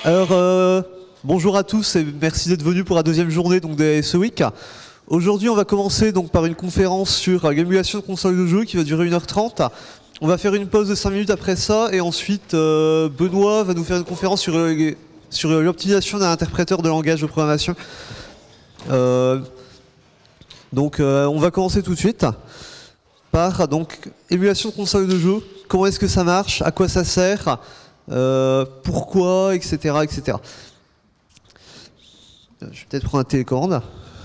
Alors, bonjour à tous et merci d'être venus pour la deuxième journée donc, de ce week. Aujourd'hui, on va commencer donc, par une conférence sur l'émulation de console de jeu qui va durer 1h30. On va faire une pause de 5 minutes après ça et ensuite Benoît va nous faire une conférence sur l'optimisation d'un interpréteur de langage de programmation. On va commencer tout de suite par donc, émulation de console de jeu. Comment est-ce que ça marche? À quoi ça sert? Pourquoi, etc., etc. Je vais peut-être prendre un télécommande.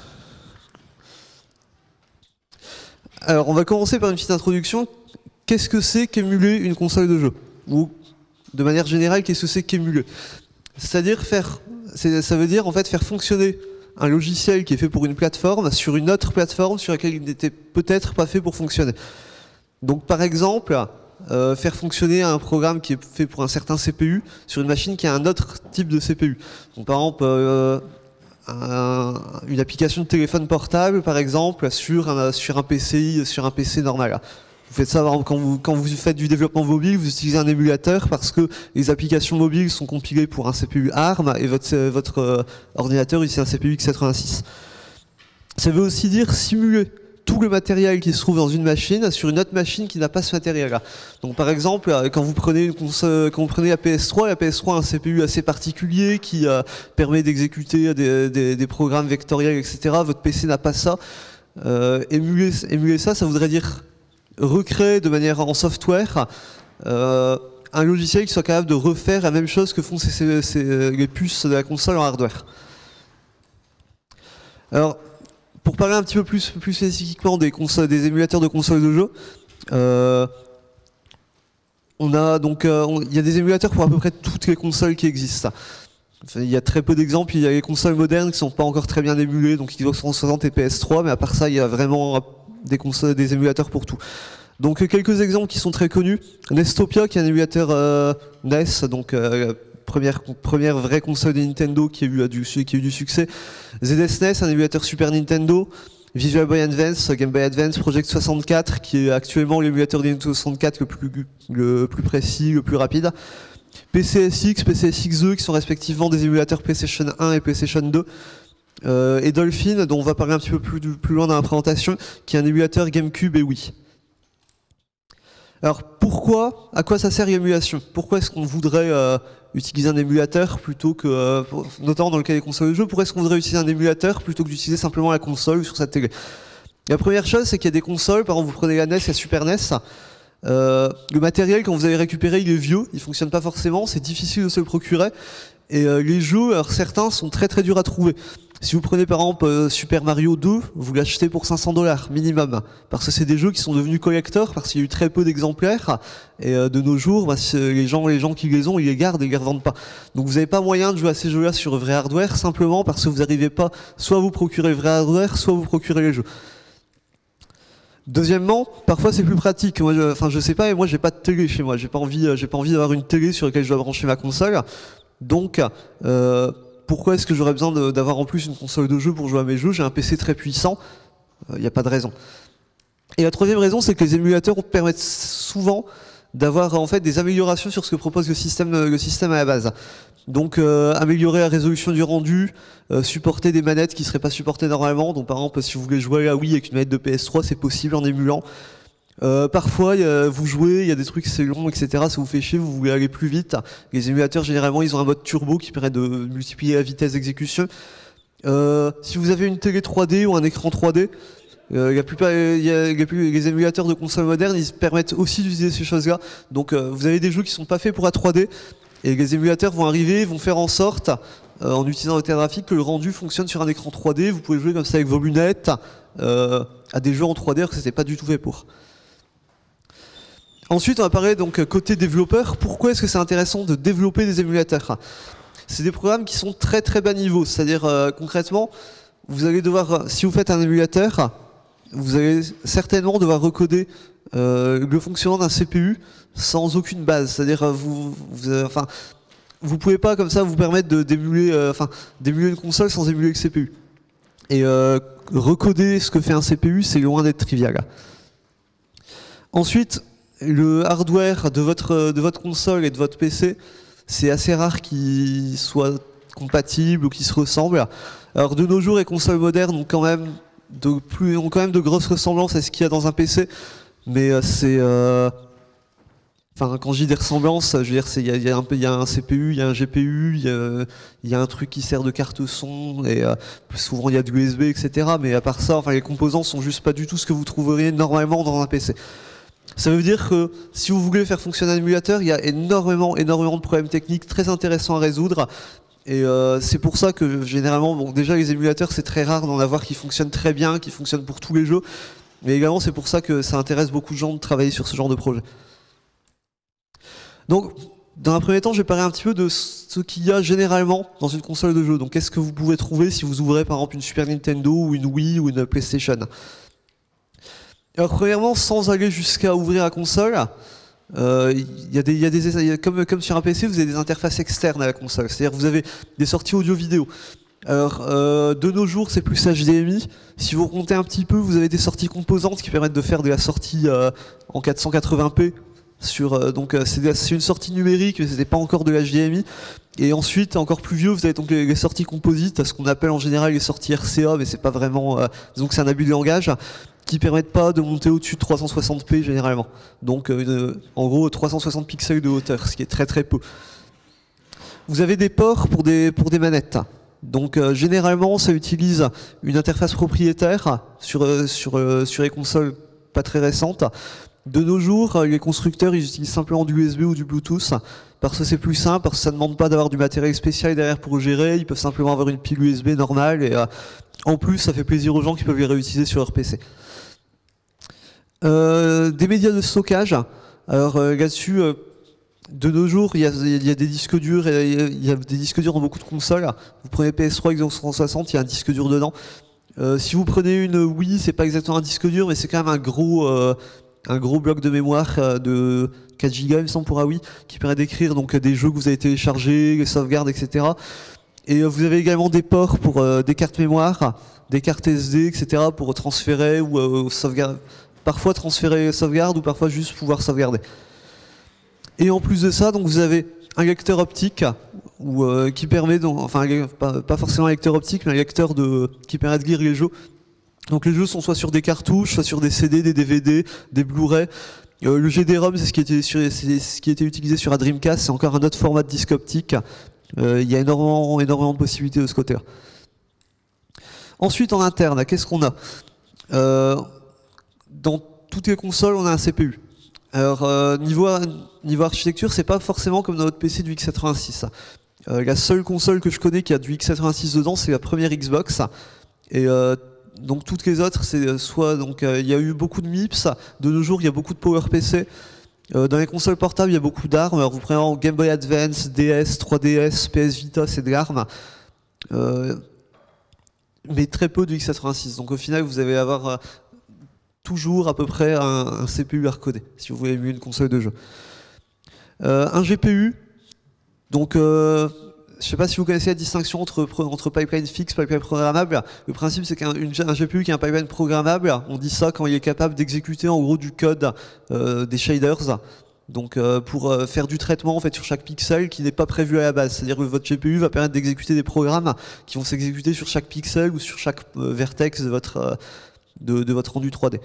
Alors, on va commencer par une petite introduction. Qu'est-ce que c'est qu'émuler une console de jeu? Ou, de manière générale, qu'est-ce que c'est qu'émuler? C'est-à-dire ça veut dire en fait faire fonctionner un logiciel qui est fait pour une plateforme sur une autre plateforme sur laquelle il n'était peut-être pas fait pour fonctionner. Donc, par exemple, faire fonctionner un programme qui est fait pour un certain CPU sur une machine qui a un autre type de CPU. Donc, par exemple, une application de téléphone portable, par exemple, sur un PC normal. Vous faites ça quand vous faites du développement mobile, vous utilisez un émulateur parce que les applications mobiles sont compilées pour un CPU ARM et votre ordinateur utilise un CPU x86. Ça veut aussi dire simuler tout le matériel qui se trouve dans une machine sur une autre machine qui n'a pas ce matériel-là. Donc par exemple, quand vous prenez la PS3 a un CPU assez particulier qui permet d'exécuter des programmes vectoriels, etc. Votre PC n'a pas ça. Émuler ça, ça voudrait dire recréer de manière en software un logiciel qui soit capable de refaire la même chose que font les puces de la console en hardware. Alors, pour parler un petit peu plus spécifiquement des émulateurs de consoles de jeu, il y a des émulateurs pour à peu près toutes les consoles qui existent. Enfin, il y a très peu d'exemples, il y a les consoles modernes qui ne sont pas encore très bien émulées, donc Xbox 360 et PS3, mais à part ça, il y a vraiment des émulateurs pour tout. Donc quelques exemples qui sont très connus. Nestopia, qui est un émulateur NES, donc première vraie console de Nintendo qui a eu du succès. ZSNES, un émulateur Super Nintendo. Visual Boy Advance, Game Boy Advance, Project 64, qui est actuellement l'émulateur de Nintendo 64 le plus précis, le plus rapide. PCSX, PCSX2, qui sont respectivement des émulateurs PlayStation 1 et PlayStation 2. Et Dolphin, dont on va parler un petit peu plus loin dans la présentation, qui est un émulateur GameCube et Wii. Alors à quoi ça sert l'émulation? Pourquoi est-ce qu'on voudrait utiliser un émulateur plutôt que, notamment dans le cas des consoles de jeu, pourquoi est-ce qu'on voudrait utiliser un émulateur plutôt que d'utiliser simplement la console sur sa télé? La première chose, c'est qu'il y a des consoles, par exemple vous prenez la NES et la Super NES, le matériel quand vous allez récupérer il est vieux, il fonctionne pas forcément, c'est difficile de se le procurer, et les jeux, alors certains sont très très durs à trouver. Si vous prenez par exemple Super Mario 2, vous l'achetez pour 500$ minimum, parce que c'est des jeux qui sont devenus collectors, parce qu'il y a eu très peu d'exemplaires, et de nos jours, les gens qui les ont, ils les gardent et ils les revendent pas. Donc vous n'avez pas moyen de jouer à ces jeux-là sur vrai hardware, simplement parce que vous n'arrivez pas soit à vous procurer le vrai hardware, soit à vous procurer les jeux. Deuxièmement, parfois c'est plus pratique. Moi, je sais pas, mais moi j'ai pas de télé chez moi, j'ai pas envie d'avoir une télé sur laquelle je dois brancher ma console. Donc, pourquoi est-ce que j'aurais besoin d'avoir en plus une console de jeu pour jouer à mes jeux? J'ai un PC très puissant, il n'y a pas de raison. Et la troisième raison, c'est que les émulateurs permettent souvent d'avoir en fait des améliorations sur ce que propose le système à la base. Donc améliorer la résolution du rendu, supporter des manettes qui ne seraient pas supportées normalement. Donc par exemple, si vous voulez jouer à Wii avec une manette de PS3, c'est possible en émulant. Parfois, vous jouez, il y a des trucs c'est long, etc. Ça vous fait chier, vous voulez aller plus vite. Les émulateurs, généralement, ils ont un mode turbo qui permet de multiplier la vitesse d'exécution. Si vous avez une télé 3D ou un écran 3D, les émulateurs de consoles modernes, ils permettent aussi d'utiliser ces choses-là. Donc, vous avez des jeux qui sont pas faits pour la 3D, et les émulateurs vont arriver, vont faire en sorte, en utilisant le graphique, que le rendu fonctionne sur un écran 3D. Vous pouvez jouer comme ça avec vos lunettes à des jeux en 3D alors que c'était pas du tout fait pour. Ensuite, on va parler donc côté développeur. Pourquoi est-ce que c'est intéressant de développer des émulateurs? C'est des programmes qui sont très très bas niveau. C'est-à-dire concrètement, vous allez devoir, si vous faites un émulateur, vous allez certainement devoir recoder le fonctionnement d'un CPU sans aucune base. C'est-à-dire vous pouvez pas comme ça vous permettre d'émuler une console sans émuler le CPU. Et recoder ce que fait un CPU, c'est loin d'être trivial. Ensuite, le hardware de votre console et de votre PC c'est assez rare qu'ils soient compatibles ou qu'ils se ressemblent. Alors de nos jours, les consoles modernes ont quand même de grosses ressemblances à ce qu'il y a dans un PC, mais enfin, quand je dis des ressemblances, je veux dire, il y a un CPU, il y a un GPU, il y a un truc qui sert de carte son, et souvent il y a de l'USB, etc. Mais à part ça, enfin, les composants sont juste pas du tout ce que vous trouveriez normalement dans un PC. Ça veut dire que si vous voulez faire fonctionner un émulateur, il y a énormément de problèmes techniques très intéressants à résoudre. Et c'est pour ça que généralement, bon, déjà les émulateurs, c'est très rare d'en avoir qui fonctionnent très bien, qui fonctionnent pour tous les jeux. Mais également, c'est pour ça que ça intéresse beaucoup de gens de travailler sur ce genre de projet. Donc, dans un premier temps, je vais parler un petit peu de ce qu'il y a généralement dans une console de jeu. Donc, qu'est-ce que vous pouvez trouver si vous ouvrez par exemple une Super Nintendo ou une Wii ou une PlayStation. Alors, premièrement, sans aller jusqu'à ouvrir la console, comme sur un PC, vous avez des interfaces externes à la console. C'est-à-dire que vous avez des sorties audio-vidéo. Alors, de nos jours, c'est plus HDMI. Si vous remontez un petit peu, vous avez des sorties composantes qui permettent de faire de la sortie en 480p. C'est une sortie numérique, mais c'était pas encore de l'HDMI. Et ensuite, encore plus vieux, vous avez donc les sorties composites, ce qu'on appelle en général les sorties RCA, mais c'est pas vraiment. Donc c'est un abus de langage, qui permettent pas de monter au-dessus de 360p généralement. Donc en gros 360 pixels de hauteur, ce qui est très très peu. Vous avez des ports pour des manettes. Donc généralement, ça utilise une interface propriétaire sur les consoles pas très récentes. De nos jours, les constructeurs ils utilisent simplement du USB ou du Bluetooth parce que c'est plus simple, parce que ça ne demande pas d'avoir du matériel spécial derrière pour le gérer. Ils peuvent simplement avoir une pile USB normale et en plus, ça fait plaisir aux gens qui peuvent les réutiliser sur leur PC. Des médias de stockage. Alors là-dessus, de nos jours, il y a des disques durs, il y a des disques durs dans beaucoup de consoles. Vous prenez PS3, Xbox 360, il y a un disque dur dedans. Si vous prenez une Wii, c'est pas exactement un disque dur, mais c'est quand même un gros bloc de mémoire de 4 Go, il me semble, pour la Wii, qui permet d'écrire donc des jeux que vous avez téléchargés, les sauvegardes, etc. Et vous avez également des ports pour des cartes mémoire, des cartes SD, etc. pour transférer ou sauvegarder. Parfois transférer sauvegarde ou parfois juste pouvoir sauvegarder. Et en plus de ça, donc vous avez un lecteur optique qui permet, enfin pas forcément un lecteur optique, mais un lecteur qui permet de lire les jeux. Donc les jeux sont soit sur des cartouches, soit sur des CD, des DVD, des Blu-ray. Le GD-ROM, c'est ce qui était utilisé sur la Dreamcast, c'est encore un autre format de disque optique. Il y a énormément de possibilités de ce côté-là. Ensuite, en interne, qu'est-ce qu'on a dans toutes les consoles, on a un CPU. Alors, niveau architecture, c'est pas forcément comme dans notre PC du x86. La seule console que je connais qui a du x86 dedans, c'est la première Xbox. Et donc toutes les autres, c'est soit il y a eu beaucoup de MIPS. De nos jours, il y a beaucoup de PowerPC. Dans les consoles portables, il y a beaucoup d'ARM. Alors vous prenez en Game Boy Advance, DS, 3DS, PS Vita, c'est de l'ARM. Mais très peu de x86. Donc au final, vous allez avoir toujours à peu près un CPU à recoder, si vous voulez émuler une console de jeu. Un GPU, donc je ne sais pas si vous connaissez la distinction entre pipeline fixe et pipeline programmable. Le principe c'est qu'un GPU qui a un pipeline programmable, on dit ça quand il est capable d'exécuter en gros du code des shaders. Donc pour faire du traitement en fait sur chaque pixel qui n'est pas prévu à la base. C'est-à-dire que votre GPU va permettre d'exécuter des programmes qui vont s'exécuter sur chaque pixel ou sur chaque vertex de votre rendu 3D.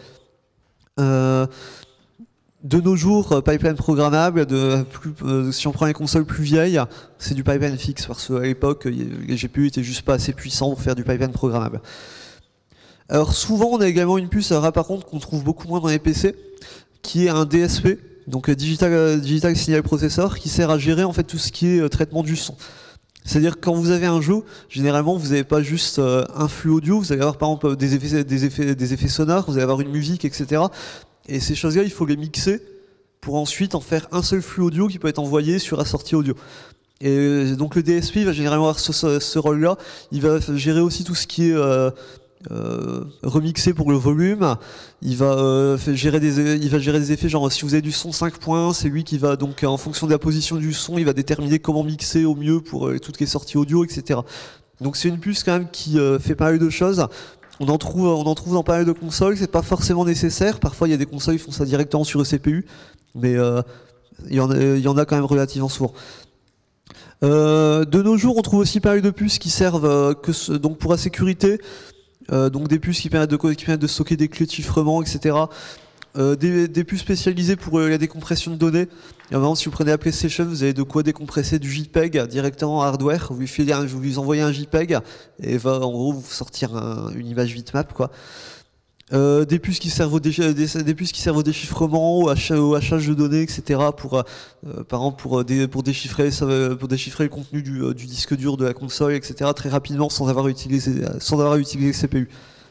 De nos jours, pipeline programmable, si on prend les consoles plus vieilles, c'est du pipeline fixe, parce qu'à l'époque, les GPU étaient juste pas assez puissants pour faire du pipeline programmable. Alors souvent, on a également une puce, alors là par contre, qu'on trouve beaucoup moins dans les PC, qui est un DSP, donc Digital Signal Processor, qui sert à gérer en fait tout ce qui est traitement du son. C'est-à-dire que quand vous avez un jeu, généralement vous n'avez pas juste un flux audio, vous allez avoir par exemple des effets sonores, vous allez avoir une musique, etc. Et ces choses-là, il faut les mixer pour ensuite en faire un seul flux audio qui peut être envoyé sur la sortie audio. Et donc le DSP va généralement avoir ce rôle-là. Il va gérer aussi tout ce qui est remixé pour le volume. Il va gérer des effets, genre si vous avez du son 5 points, c'est lui qui va donc en fonction de la position du son, il va déterminer comment mixer au mieux pour toutes les sorties audio, etc. Donc c'est une puce quand même qui fait pas mal de choses. On en trouve dans pas mal de consoles, c'est pas forcément nécessaire. Parfois il y a des consoles qui font ça directement sur le CPU, mais il y en a quand même relativement souvent. De nos jours, on trouve aussi pas mal de puces qui servent donc pour la sécurité, donc des puces qui permettent de stocker des clés de chiffrement, etc. Des puces spécialisées pour la décompression de données. Et vraiment, si vous prenez la PlayStation, vous avez de quoi décompresser du JPEG directement en hardware. Vous lui envoyez un JPEG et il va en gros vous sortir une image bitmap, quoi. Des puces qui servent des puces qui servent au déchiffrement, au hachage de données, etc. Par exemple pour déchiffrer le contenu du disque dur de la console, etc. très rapidement sans avoir utilisé le CPU.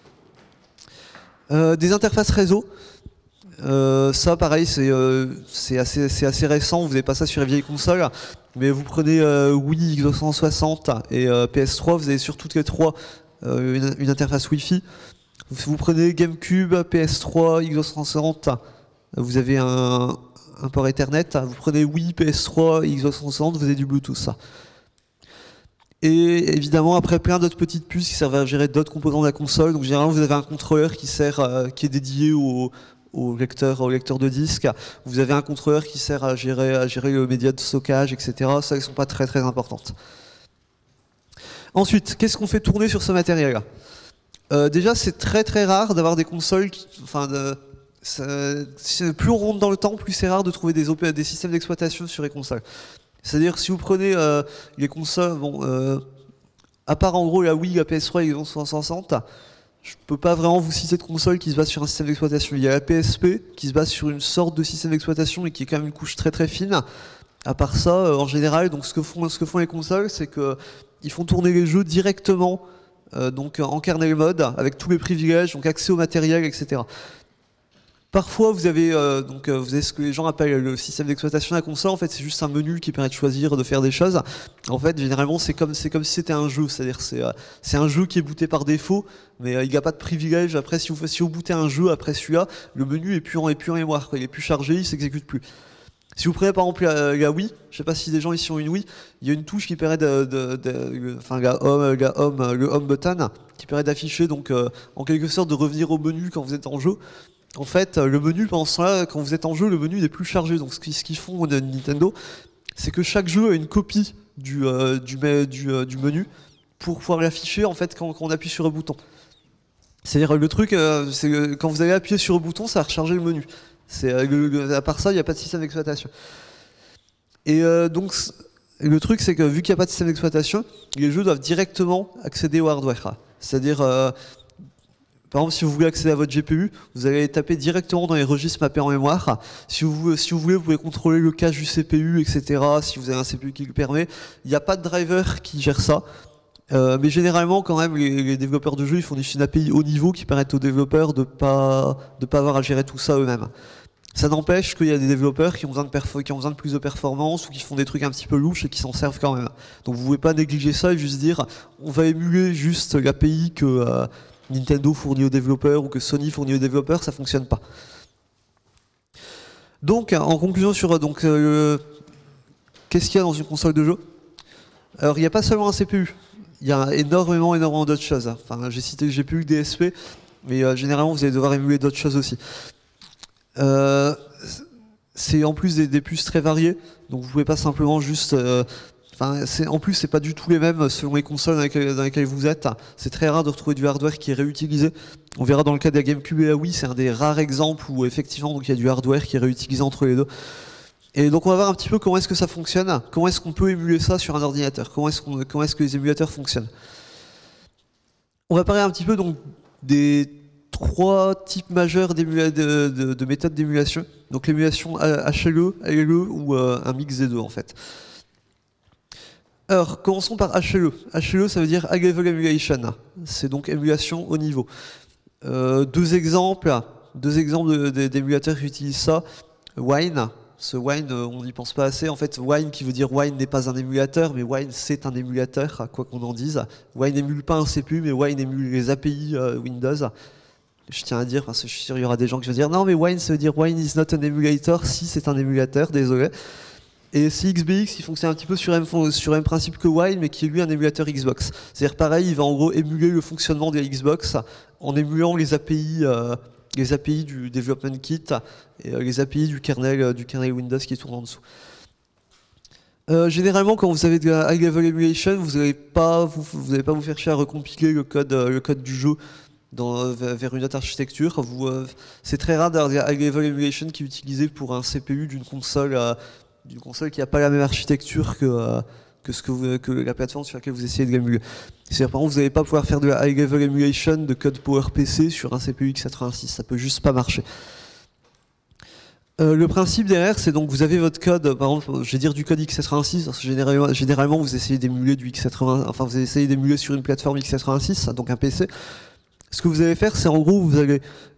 Des interfaces réseau. Ça pareil c'est assez récent, vous n'avez pas ça sur les vieilles consoles, mais vous prenez Wii, Xbox 360 et PS3, vous avez sur toutes les trois une interface Wi-Fi. Vous prenez GameCube, PS3, Xbox 360, vous avez un port Ethernet. Vous prenez Wii, PS3, Xbox 360, vous avez du Bluetooth. Ça. Et évidemment, après, plein d'autres petites puces qui servent à gérer d'autres composants de la console. Donc généralement, vous avez un contrôleur qui est dédié au lecteur de disque. Vous avez un contrôleur qui sert à gérer le média de stockage, etc. Ça, elles ne sont pas très très importantes. Ensuite, qu'est-ce qu'on fait tourner sur ce matériel-là ? Déjà, c'est très très rare d'avoir des consoles plus on rentre dans le temps, plus c'est rare de trouver des systèmes d'exploitation sur les consoles. C'est-à-dire, si vous prenez les consoles, à part en gros la Wii, la PS3 et la Xbox 360, je peux pas vraiment vous citer de console qui se base sur un système d'exploitation. Il y a la PSP qui se base sur une sorte de système d'exploitation et qui est quand même une couche très très fine. À part ça, en général, donc ce que font les consoles, c'est qu'ils font tourner les jeux directement. Donc en kernel mode, avec tous les privilèges, donc accès au matériel, etc. Parfois, vous avez ce que les gens appellent le système d'exploitation de la console. En fait, c'est juste un menu qui permet de choisir, de faire des choses. En fait, généralement, c'est comme si c'était un jeu. C'est-à-dire, c'est un jeu qui est booté par défaut, mais il n'y a pas de privilège. Après, si vous bootez un jeu après celui-là, le menu est plus en mémoire, quoi. Il est plus chargé, il s'exécute plus. Si vous prenez par exemple la Wii, je ne sais pas si des gens ici ont une Wii, il y a une touche qui permet le home button, qui permet d'afficher, donc en quelque sorte de revenir au menu quand vous êtes en jeu. En fait, le menu, pendant ce temps-là, quand vous êtes en jeu, le menu n'est plus chargé. Donc ce qu'ils font Nintendo, c'est que chaque jeu a une copie du menu pour pouvoir l'afficher en fait quand on appuie sur un bouton. C'est-à-dire le truc, c'est que quand vous allez appuyer sur un bouton, ça va recharger le menu. À part ça, il n'y a pas de système d'exploitation. Et donc, le truc, c'est que vu qu'il n'y a pas de système d'exploitation, les jeux doivent directement accéder au hardware. C'est-à-dire, par exemple, si vous voulez accéder à votre GPU, vous allez taper directement dans les registres mappés en mémoire. Si vous voulez, vous pouvez contrôler le cache du CPU, etc. Si vous avez un CPU qui le permet. Il n'y a pas de driver qui gère ça. Mais généralement, quand même, les développeurs de jeux, ils fournissent une API haut niveau qui permettent aux développeurs de pas avoir à gérer tout ça eux-mêmes. Ça n'empêche qu'il y a des développeurs qui ont besoin de plus de performance ou qui font des trucs un petit peu louches et qui s'en servent quand même. Donc vous ne pouvez pas négliger ça et juste dire on va émuler juste l'API que Nintendo fournit aux développeurs ou que Sony fournit aux développeurs, ça ne fonctionne pas. Donc en conclusion sur qu'est-ce qu'il y a dans une console de jeu ? Alors il n'y a pas seulement un CPU, il y a énormément d'autres choses. Enfin, j'ai cité le GPU, le DSP, mais généralement vous allez devoir émuler d'autres choses aussi. C'est en plus des puces très variées, donc vous pouvez pas simplement juste. En plus, c'est pas du tout les mêmes selon les consoles dans lesquelles vous êtes. C'est très rare de retrouver du hardware qui est réutilisé. On verra dans le cas de la GameCube et la Wii, c'est un des rares exemples où effectivement donc, il y a du hardware qui est réutilisé entre les deux. Et donc on va voir un petit peu comment est-ce que ça fonctionne, comment est-ce qu'on peut émuler ça sur un ordinateur, comment est-ce que les émulateurs fonctionnent. On va parler un petit peu donc des 3 types majeurs de méthodes d'émulation. Donc l'émulation HLE, LLE ou un mix des deux en fait. Alors commençons par HLE. HLE ça veut dire High Level Emulation. C'est donc émulation haut niveau. Deux exemples d'émulateurs qui utilisent ça. Wine. Ce Wine, on n'y pense pas assez. En fait, Wine qui veut dire Wine n'est pas un émulateur, mais Wine c'est un émulateur, quoi qu'on en dise. Wine n'émule pas un CPU, mais Wine émule les API Windows. Je tiens à dire, parce que je suis sûr qu'il y aura des gens qui vont dire non mais Wine ça veut dire Wine is not an emulator, si c'est un émulateur, désolé. Et CXBX qui fonctionne un petit peu sur le même principe que Wine, mais qui est lui un émulateur Xbox. C'est-à-dire pareil, il va en gros émuler le fonctionnement de la Xbox en émulant les API du Development Kit et les API du kernel Windows qui tourne en dessous. Généralement, quand vous avez de la high-level emulation, vous n'allez pas vous faire chier à recompiler le code du jeu vers une autre architecture. C'est très rare d'avoir de la high-level emulation qui est utilisée pour un CPU d'une console qui n'a pas la même architecture que la plateforme sur laquelle vous essayez de l'émuler. C'est-à-dire, par exemple, vous n'allez pas pouvoir faire de la high-level emulation de code PowerPC sur un CPU x86, ça peut juste pas marcher. Le principe derrière, c'est donc vous avez votre code, par exemple, je vais dire du code x86, parce que généralement vous essayez d'émuler du x80, enfin vous essayez d'émuler sur une plateforme x86, donc un PC. Ce que vous allez faire, c'est en gros, vous allez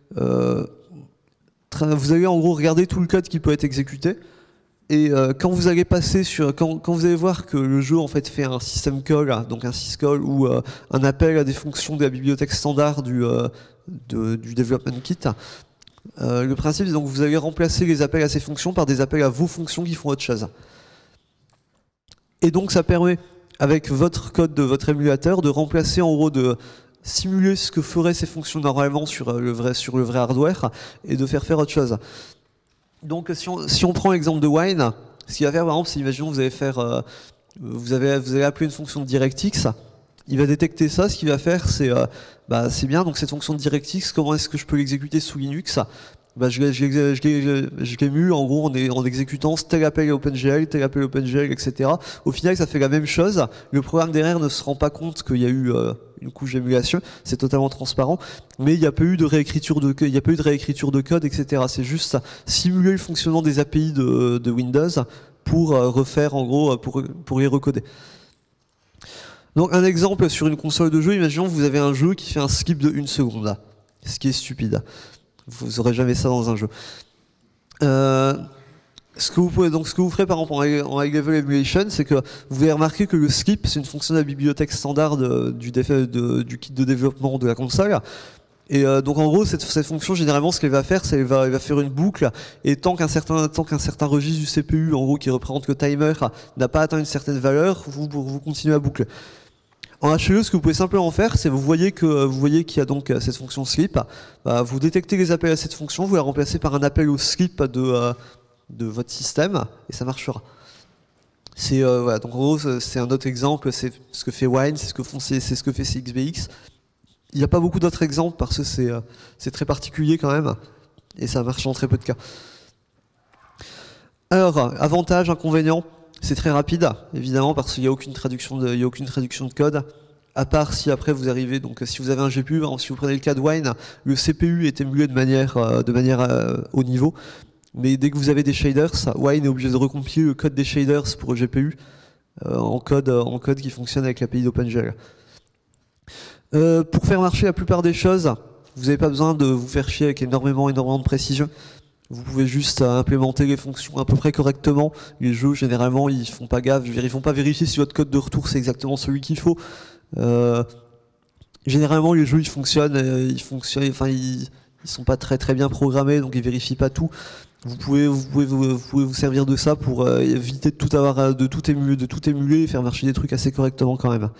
en gros regarder tout le code qui peut être exécuté, et quand vous allez passer quand vous allez voir que le jeu en fait fait un system call, donc un syscall ou un appel à des fonctions de la bibliothèque standard du development kit. Le principe, c'est donc vous allez remplacer les appels à ces fonctions par des appels à vos fonctions qui font autre chose. Et donc ça permet, avec votre code de votre émulateur, de remplacer en gros, de simuler ce que feraient ces fonctions normalement sur le vrai hardware et de faire autre chose. Donc si on prend l'exemple de Wine, ce qu'il va faire par exemple, c'est imaginons que vous allez appeler une fonction de DirectX. Il va détecter ça, ce qu'il va faire, c'est bien, donc cette fonction de DirectX, comment est-ce que je peux l'exécuter sous Linux? Je l'émule en gros en exécutant tel appel à OpenGL, etc. Au final, ça fait la même chose. Le programme derrière ne se rend pas compte qu'il y a eu une couche d'émulation, c'est totalement transparent, mais il n'y a pas eu de réécriture de code, etc. C'est juste simuler le fonctionnement des API de Windows pour refaire, en gros, pour les recoder. Donc un exemple sur une console de jeu, imaginons que vous avez un jeu qui fait un skip de 1 seconde, là, ce qui est stupide. Vous n'aurez jamais ça dans un jeu. Ce que vous ferez par exemple en high level emulation, c'est que vous allez remarquer que le skip, c'est une fonction de la bibliothèque standard du kit de développement de la console. Et donc en gros, cette fonction, généralement, ce qu'elle va faire, c'est qu'elle va faire une boucle, et tant qu'un certain registre du CPU, en gros, qui représente le timer, n'a pas atteint une certaine valeur, vous continuez à boucler. En HLE, ce que vous pouvez simplement faire, c'est vous voyez qu'il y a donc cette fonction sleep, vous détectez les appels à cette fonction, vous la remplacez par un appel au sleep de votre système, et ça marchera. Voilà, donc en gros, c'est un autre exemple, c'est ce que fait Wine, c'est ce que fait CXBX. Il n'y a pas beaucoup d'autres exemples parce que c'est très particulier quand même, et ça marche dans très peu de cas. Alors, avantage, inconvénient. C'est très rapide, évidemment, parce qu'il n'y a aucune traduction de code. À part si après vous arrivez, donc si vous avez un GPU, si vous prenez le cas de Wine, le CPU est émulé de manière haut niveau. Mais dès que vous avez des shaders, Wine est obligé de recompiler le code des shaders pour le GPU en code qui fonctionne avec l'API d'OpenGL. Pour faire marcher la plupart des choses, vous n'avez pas besoin de vous faire chier avec énormément de précision. Vous pouvez juste implémenter les fonctions à peu près correctement. Les jeux, généralement, ils font pas gaffe, ils vont pas vérifier si votre code de retour c'est exactement celui qu'il faut. Généralement, les jeux ils sont pas très bien programmés, donc ils vérifient pas tout. Vous pouvez vous servir de ça pour éviter de tout émuler et faire marcher des trucs assez correctement quand même.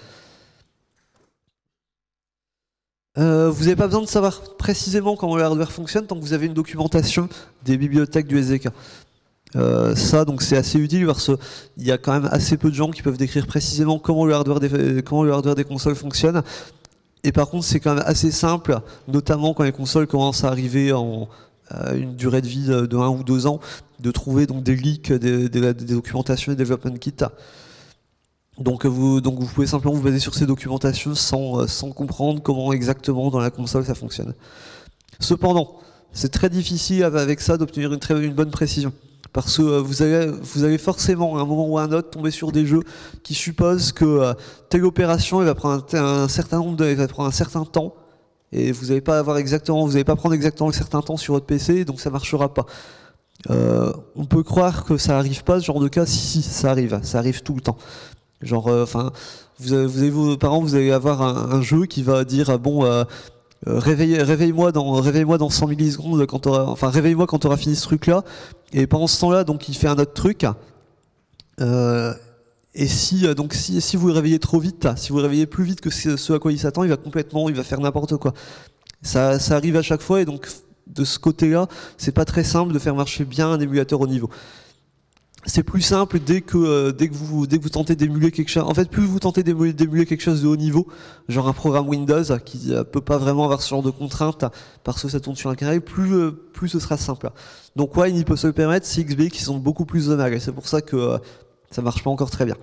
Vous n'avez pas besoin de savoir précisément comment le hardware fonctionne tant que vous avez une documentation des bibliothèques du SDK. Ça, donc c'est assez utile parce qu'il y a quand même assez peu de gens qui peuvent décrire précisément comment le hardware des consoles fonctionne. Et par contre, c'est quand même assez simple, notamment quand les consoles commencent à arriver à une durée de vie de 1 ou 2 ans, de trouver donc des leaks des documentations et development kits. Donc vous pouvez simplement vous baser sur ces documentations sans comprendre comment exactement dans la console ça fonctionne. Cependant, c'est très difficile avec ça d'obtenir une bonne précision. Parce que vous allez forcément, à un moment ou à un autre, tomber sur des jeux qui supposent que telle opération elle va prendre un certain temps, et vous n'allez pas prendre exactement un certain temps sur votre PC, donc ça ne marchera pas. On peut croire que ça n'arrive pas, ce genre de cas, si, ça arrive tout le temps. Genre, par exemple, vous allez avoir un jeu qui va dire bon, réveille-moi dans 100 millisecondes réveille-moi quand tu auras fini ce truc-là. Et pendant ce temps-là, donc il fait un autre truc. Et si vous le réveillez trop vite, si vous le réveillez plus vite que ce à quoi il s'attend, il va faire n'importe quoi. Ça arrive à chaque fois, et donc de ce côté-là, c'est pas très simple de faire marcher bien un émulateur au niveau. c'est plus simple dès que vous tentez d'émuler quelque chose. En fait, plus vous tentez d'émuler quelque chose de haut niveau, genre un programme Windows qui peut pas vraiment avoir ce genre de contraintes parce que ça tourne sur un carré, plus ce sera simple. Donc Wine, il peut se le permettre, 6xB qui sont beaucoup plus zonales, et c'est pour ça que ça marche pas encore très bien.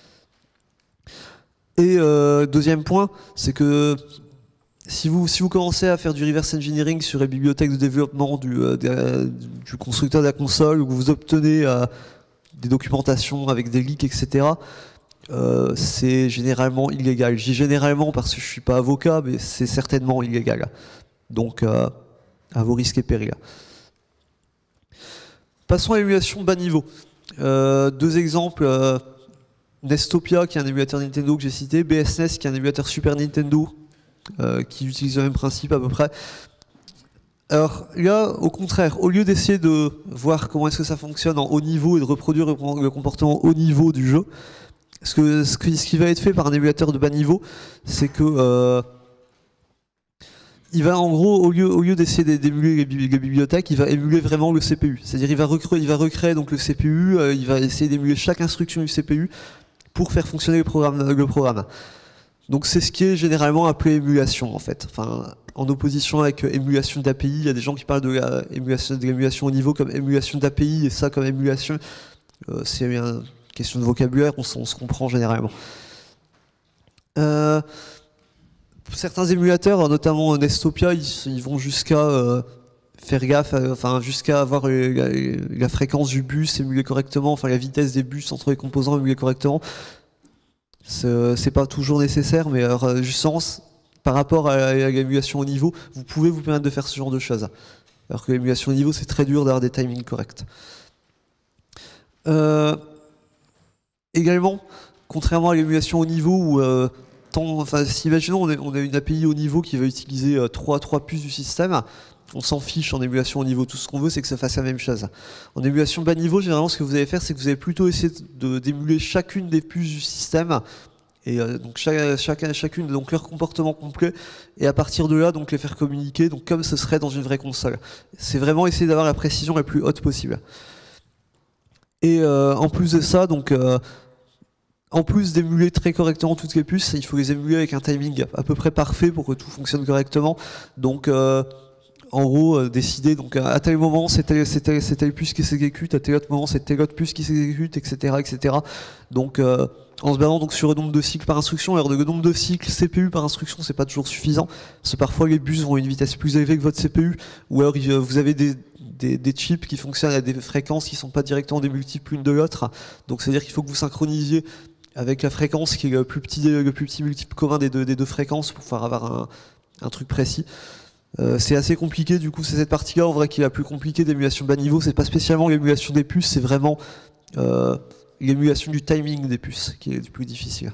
Et deuxième point, c'est que si vous commencez à faire du reverse engineering sur les bibliothèques de développement du constructeur de la console, où vous obtenez des documentations avec des leaks, etc., c'est généralement illégal. Je dis généralement parce que je suis pas avocat, mais c'est certainement illégal. Donc, à vos risques et périls. Passons à l'émulation bas niveau. Deux exemples. Nestopia, qui est un émulateur Nintendo que j'ai cité, BSNES, qui est un émulateur Super Nintendo, qui utilise le même principe à peu près. Alors là, au contraire, au lieu d'essayer de voir comment est-ce que ça fonctionne en haut niveau et de reproduire le comportement haut niveau du jeu, ce qui va être fait par un émulateur de bas niveau, c'est que il va en gros, au lieu d'essayer d'émuler les bibliothèques, il va émuler vraiment le CPU. C'est-à-dire il va recréer donc le CPU, il va essayer d'émuler chaque instruction du CPU pour faire fonctionner le programme. Donc c'est ce qui est généralement appelé émulation en fait. Enfin, en opposition avec émulation d'API, il y a des gens qui parlent de l'émulation au niveau comme émulation d'API et ça comme émulation. C'est une question de vocabulaire, on se comprend généralement. Certains émulateurs, notamment Nestopia, ils vont jusqu'à faire gaffe, jusqu'à avoir la fréquence du bus émulée correctement, enfin la vitesse des bus entre les composants émulée correctement. C'est pas toujours nécessaire, mais justement, par rapport à l'émulation au niveau, vous pouvez vous permettre de faire ce genre de choses. Alors que l'émulation au niveau, c'est très dur d'avoir des timings corrects. Également, contrairement à l'émulation au niveau où si imaginons on a une API au niveau qui va utiliser 3 puces du système, on s'en fiche en émulation au niveau, tout ce qu'on veut c'est que ça fasse la même chose. En émulation bas niveau, généralement ce que vous allez faire c'est que vous allez plutôt essayer d'émuler chacune des puces du système, et donc chacune donc leur comportement complet, et à partir de là donc les faire communiquer donc comme ce serait dans une vraie console. C'est vraiment essayer d'avoir la précision la plus haute possible. Et en plus de ça, donc en plus d'émuler très correctement toutes les puces, il faut les émuler avec un timing à peu près parfait pour que tout fonctionne correctement. Donc en gros, décider donc à tel moment c'est telle puce qui s'exécute, à tel autre moment c'est telle autre puce qui s'exécute, etc., etc. Donc en se basant donc sur le nombre de cycles par instruction. Alors le nombre de cycles CPU par instruction c'est pas toujours suffisant, parce que parfois les bus vont à une vitesse plus élevée que votre CPU, ou alors vous avez des chips qui fonctionnent à des fréquences qui sont pas directement des multiples l'une de l'autre. Donc c'est à dire qu'il faut que vous synchronisiez avec la fréquence qui est le plus petit multiple commun des deux fréquences pour pouvoir avoir un truc précis. C'est assez compliqué, du coup c'est cette partie-là en vrai qui est la plus compliquée d'émulation bas niveau. C'est pas spécialement l'émulation des puces, c'est vraiment l'émulation du timing des puces qui est le plus difficile.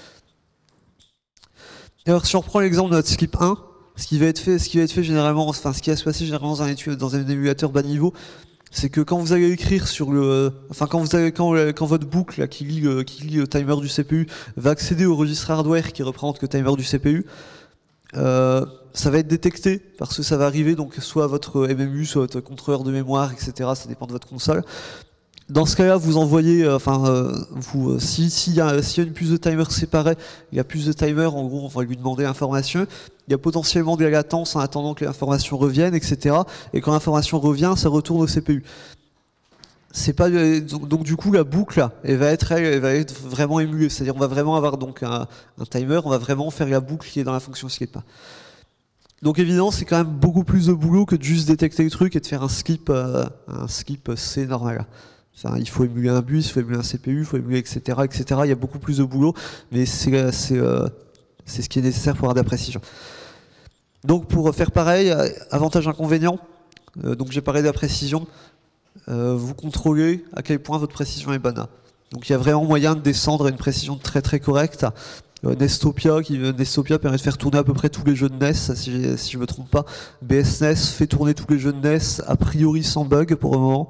Alors si on reprend l'exemple de notre skip 1, ce qui va être fait généralement, enfin ce qui va se passer généralement dans un émulateur bas niveau, c'est que quand vous allez écrire sur quand votre boucle là, qui lit le timer du CPU va accéder au registre hardware qui représente le timer du CPU, ça va être détecté parce que ça va arriver donc soit à votre MMU, soit à votre contrôleur de mémoire, etc. Ça dépend de votre console. Dans ce cas-là, vous envoyez, s'il y a une puce de timer séparée, il y a plus de timer, en gros, on va lui demander l'information. Il y a potentiellement de la latence en attendant que l'information revienne, etc. Et quand l'information revient, ça retourne au CPU. C'est pas, donc du coup, la boucle, elle va être vraiment émulée. C'est-à-dire, on va vraiment avoir donc un timer, on va vraiment faire la boucle qui est dans la fonction skip. Donc évidemment, c'est quand même beaucoup plus de boulot que de juste détecter le truc et de faire un skip C normal. Enfin, il faut émuler un bus, il faut émuler un CPU, il faut émuler etc., etc. Il y a beaucoup plus de boulot, mais c'est ce qui est nécessaire pour avoir de la précision. Donc pour faire pareil, avantage inconvénient, donc j'ai parlé de la précision, vous contrôlez à quel point votre précision est bonne. Donc il y a vraiment moyen de descendre à une précision très très correcte. Nestopia permet de faire tourner à peu près tous les jeux de NES, si je me trompe pas. BSNES fait tourner tous les jeux de NES, a priori sans bug pour le moment.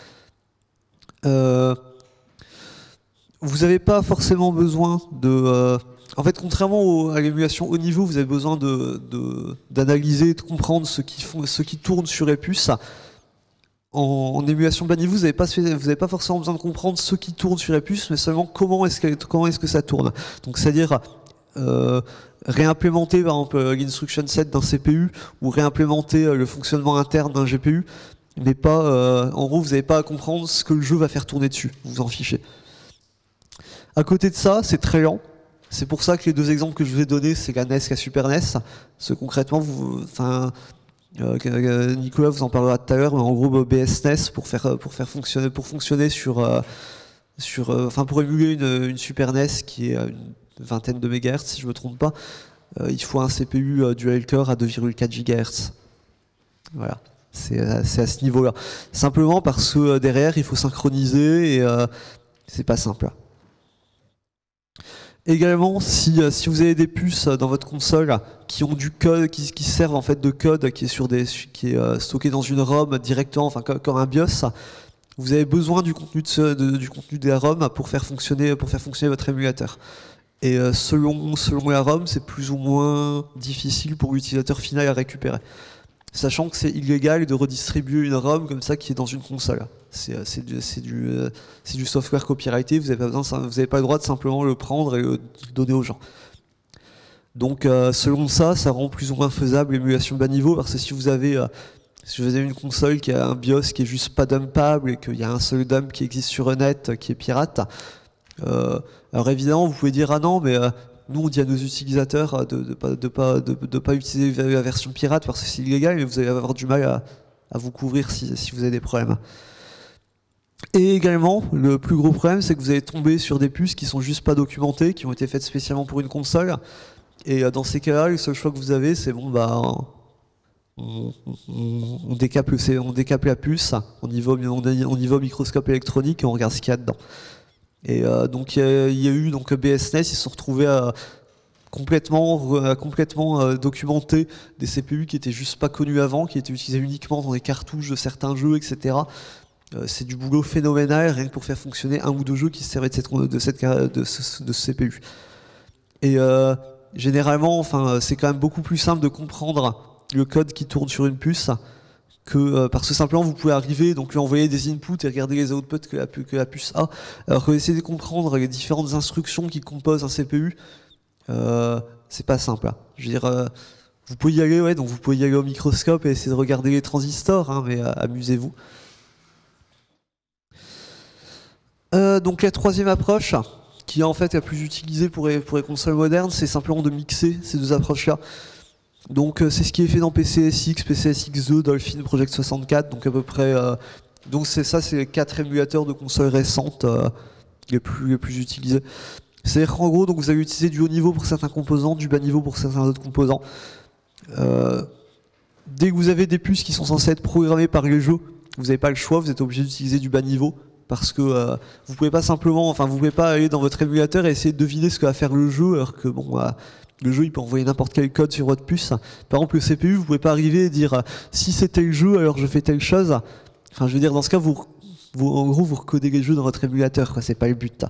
Vous n'avez pas forcément besoin de... en fait, contrairement à l'émulation haut niveau, vous avez besoin d'analyser, de comprendre ce qui tourne sur les puces. en émulation bas niveau, vous n'avez pas forcément besoin de comprendre ce qui tourne sur la puce, mais seulement comment est-ce que ça tourne. Donc c'est-à-dire réimplémenter par exemple l'instruction set d'un CPU ou réimplémenter le fonctionnement interne d'un GPU, mais pas, en gros, vous n'avez pas à comprendre ce que le jeu va faire tourner dessus, vous en fichez. À côté de ça, c'est très lent. C'est pour ça que les deux exemples que je vous ai donnés, c'est la NES et la Super NES. Parce que concrètement, Nicolas vous en parlera tout à l'heure, mais en gros BSNES pour fonctionner pour émuler une Super NES qui est à une vingtaine de mégahertz si je me trompe pas, il faut un CPU dual core à 2,4 GHz. Voilà, c'est à ce niveau-là. Simplement parce que derrière il faut synchroniser et c'est pas simple. Également, si vous avez des puces dans votre console qui ont du code, qui servent en fait de code, qui est stocké dans une ROM directement, enfin comme un BIOS, vous avez besoin du contenu de la ROM pour faire fonctionner votre émulateur. Et selon la ROM, c'est plus ou moins difficile pour l'utilisateur final à récupérer. Sachant que c'est illégal de redistribuer une ROM comme ça qui est dans une console. C'est du software copyrighté, vous n'avez pas le droit de simplement le prendre et le donner aux gens. Donc selon ça rend plus ou moins faisable l'émulation bas niveau, parce que si vous avez une console qui a un BIOS qui est juste pas dumpable et qu'il y a un seul dump qui existe sur le net qui est pirate, alors évidemment vous pouvez dire ah non mais nous on dit à nos utilisateurs de pas utiliser la version pirate parce que c'est illégal, mais vous allez avoir du mal à vous couvrir si vous avez des problèmes. Et également, le plus gros problème, c'est que vous allez tomber sur des puces qui sont juste pas documentées, qui ont été faites spécialement pour une console. Et dans ces cas-là, le seul choix que vous avez, c'est bon, bah, on décape la puce, on y va au microscope électronique et on regarde ce qu'il y a dedans. Et donc il y a eu donc BSNES, ils se sont retrouvés à complètement documenter des CPU qui étaient juste pas connus avant, qui étaient utilisés uniquement dans les cartouches de certains jeux, etc. C'est du boulot phénoménal, rien que pour faire fonctionner un ou deux jeux qui se servaient de ce CPU. Et généralement, enfin, c'est quand même beaucoup plus simple de comprendre le code qui tourne sur une puce que parce que simplement vous pouvez arriver, donc lui envoyer des inputs et regarder les outputs que la puce a. Alors que essayer de comprendre les différentes instructions qui composent un CPU, c'est pas simple. Hein. Je veux dire, vous pouvez y aller, ouais, donc vous pouvez y aller au microscope et essayer de regarder les transistors, hein, mais amusez-vous. Donc la troisième approche, qui est en fait la plus utilisée pour les consoles modernes, c'est simplement de mixer ces deux approches-là. Donc c'est ce qui est fait dans PCSX, PCSX2, Dolphin, Project 64, donc à peu près. Donc c'est les 4 émulateurs de consoles récentes les plus utilisés. C'est-à-dire qu'en gros, donc vous allez utiliser du haut niveau pour certains composants, du bas niveau pour certains autres composants. Dès que vous avez des puces qui sont censées être programmées par les jeux, vous n'avez pas le choix, vous êtes obligé d'utiliser du bas niveau. Parce que vous pouvez pas simplement, enfin vous pouvez pas aller dans votre émulateur et essayer de deviner ce que va faire le jeu, alors que bon, le jeu il peut envoyer n'importe quel code sur votre puce. Par exemple le CPU, vous pouvez pas arriver et dire si c'est tel jeu, alors je fais telle chose. Enfin je veux dire dans ce cas, en gros vous recodez les jeux dans votre émulateur, quoi. C'est pas le but.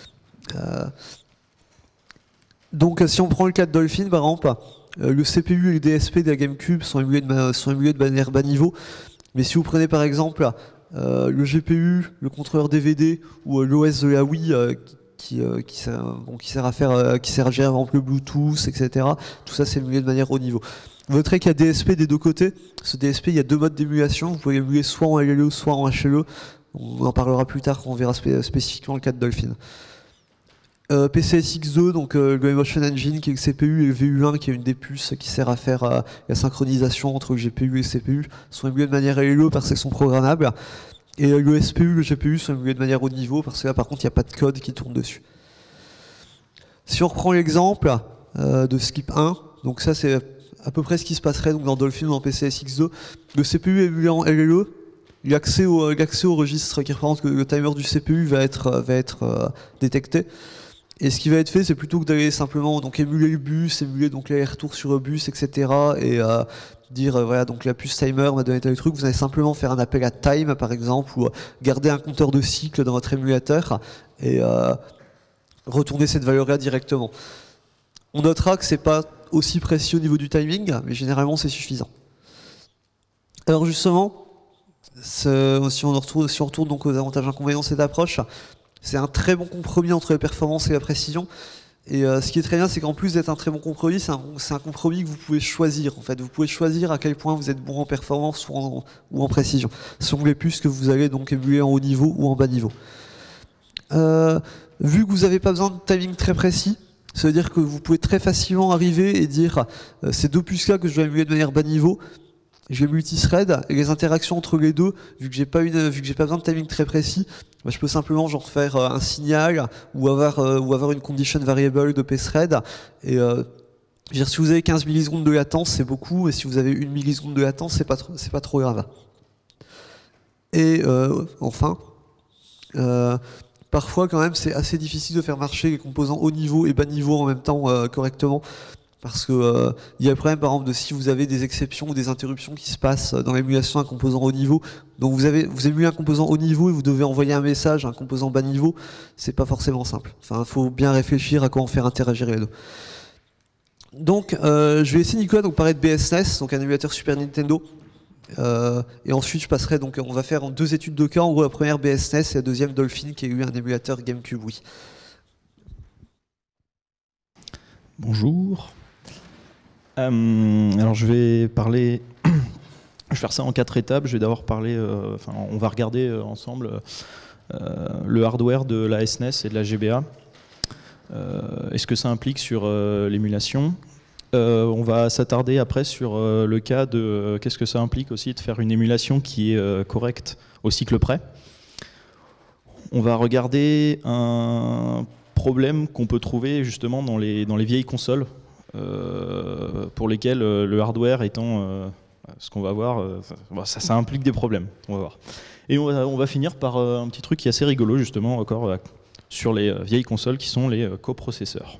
Donc si on prend le cas de Dolphin par exemple, le CPU et le DSP de la GameCube sont émulés de manière bas niveau, mais si vous prenez par exemple le GPU, le contrôleur DVD ou l'OS de la Wii qui sert à gérer par exemple le Bluetooth, etc. Tout ça c'est émulé de manière haut niveau. Vous noterez qu'il y a DSP des deux côtés. Ce DSP, il y a deux modes d'émulation. Vous pouvez l'émuler soit en LLE, soit en HLE. On en parlera plus tard quand on verra spécifiquement le cas de Dolphin. PCSX2, donc le Emotion Engine qui est le CPU, et le VU1 qui est une des puces qui sert à faire la synchronisation entre le GPU et le CPU, sont émulés de manière LLE parce qu'elles sont programmables. Et le SPU, le GPU sont émulés de manière haut niveau parce que là par contre il n'y a pas de code qui tourne dessus. Si on reprend l'exemple de Skip 1, donc ça c'est à peu près ce qui se passerait donc, dans Dolphin ou dans PCSX2. Le CPU est émulé en LLE, l'accès au registre qui représente que le timer du CPU va être détecté. Et ce qui va être fait, c'est plutôt que d'aller simplement donc émuler le bus, émuler donc les retours sur le bus, etc. et dire voilà donc la puce timer m'a donné tel truc. Vous allez simplement faire un appel à time par exemple ou garder un compteur de cycle dans votre émulateur et retourner cette valeur-là directement. On notera que c'est pas aussi précis au niveau du timing, mais généralement c'est suffisant. Alors justement, Si on retourne donc aux avantages et inconvénients de cette approche, c'est un très bon compromis entre la performance et la précision. Et ce qui est très bien, c'est qu'en plus d'être un très bon compromis, c'est un compromis que vous pouvez choisir. En fait, vous pouvez choisir à quel point vous êtes bon en performance ou en précision, selon les puces que vous allez donc émuler en haut niveau ou en bas niveau. Vu que vous n'avez pas besoin de timing très précis, ça veut dire que vous pouvez très facilement arriver et dire ces deux puces-là que je dois émuler de manière bas niveau, je les multithread et les interactions entre les deux, vu que j'ai pas besoin de timing très précis, bah, je peux simplement genre faire un signal ou avoir une condition variable de pthread. Et dire, si vous avez 15 millisecondes de latence, c'est beaucoup, et si vous avez 1 milliseconde de latence, c'est pas trop grave. Et enfin, parfois quand même c'est assez difficile de faire marcher les composants haut niveau et bas niveau en même temps correctement. Parce que il y a le problème par exemple de si vous avez des exceptions ou des interruptions qui se passent dans l'émulation d'un composant haut niveau. Donc vous émulez un composant haut niveau et vous devez envoyer un message à un composant bas niveau, c'est pas forcément simple. Enfin, il faut bien réfléchir à comment faire interagir les deux. Donc je vais laisser Nicolas donc parler de BSNES, donc un émulateur Super Nintendo. Et ensuite je passerai donc, on va faire en 2 études de cas, en gros la première BSNES et la deuxième Dolphin qui est lui un émulateur GameCube, oui. Bonjour. Alors je vais parler, je vais faire ça en 4 étapes. Je vais d'abord parler, on va regarder ensemble le hardware de la SNES et de la GBA. Et ce que ça implique sur l'émulation. On va s'attarder après sur le cas de qu'est-ce que ça implique aussi de faire une émulation qui est correcte au cycle près. On va regarder un problème qu'on peut trouver justement dans les vieilles consoles. Pour lesquels le hardware étant ce qu'on va voir, ça implique des problèmes, on va voir. Et on va finir par un petit truc qui est assez rigolo justement encore sur les vieilles consoles qui sont les coprocesseurs.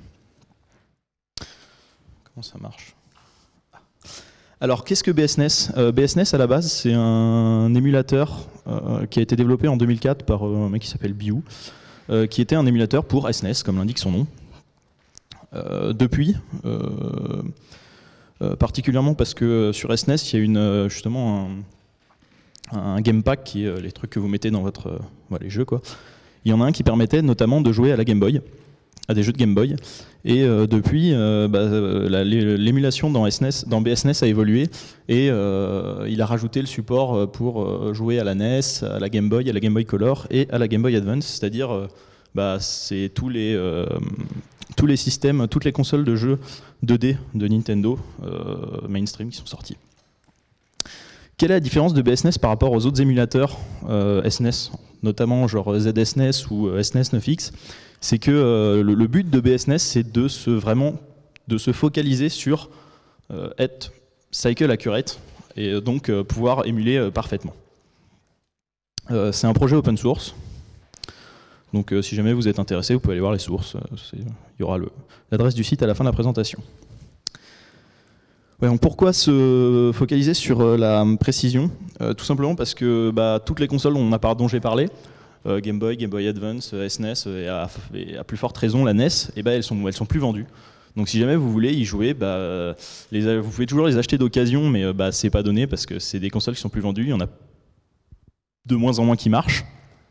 Comment ça marche? Alors qu'est-ce que BSNES? BSNES à la base c'est un émulateur qui a été développé en 2004 par un mec qui s'appelle Biu, qui était un émulateur pour SNES comme l'indique son nom. Depuis, particulièrement parce que sur SNES, il y a justement un game pack qui est les trucs que vous mettez dans votre les jeux quoi. Il y en a un qui permettait notamment de jouer à la Game Boy, à des jeux de Game Boy. Et depuis, l'émulation dans BSNES a évolué et il a rajouté le support pour jouer à la NES, à la Game Boy Color et à la Game Boy Advance, c'est-à-dire c'est tous les systèmes, toutes les consoles de jeux 2D de Nintendo mainstream qui sont sorties. Quelle est la différence de BSNES par rapport aux autres émulateurs SNES, notamment genre ZSNES ou SNES 9X? C'est que le but de BSNES, c'est de se focaliser sur être cycle accurate et donc pouvoir émuler parfaitement. C'est un projet open source. Donc si jamais vous êtes intéressé, vous pouvez aller voir les sources. Il y aura l'adresse du site à la fin de la présentation. Ouais, donc pourquoi se focaliser sur la précision? Tout simplement parce que toutes les consoles dont j'ai parlé, Game Boy Advance, SNES et à plus forte raison la NES, elles sont plus vendues. Donc si jamais vous voulez y jouer, vous pouvez toujours les acheter d'occasion, mais c'est pas donné parce que c'est des consoles qui sont plus vendues. Il y en a de moins en moins qui marchent.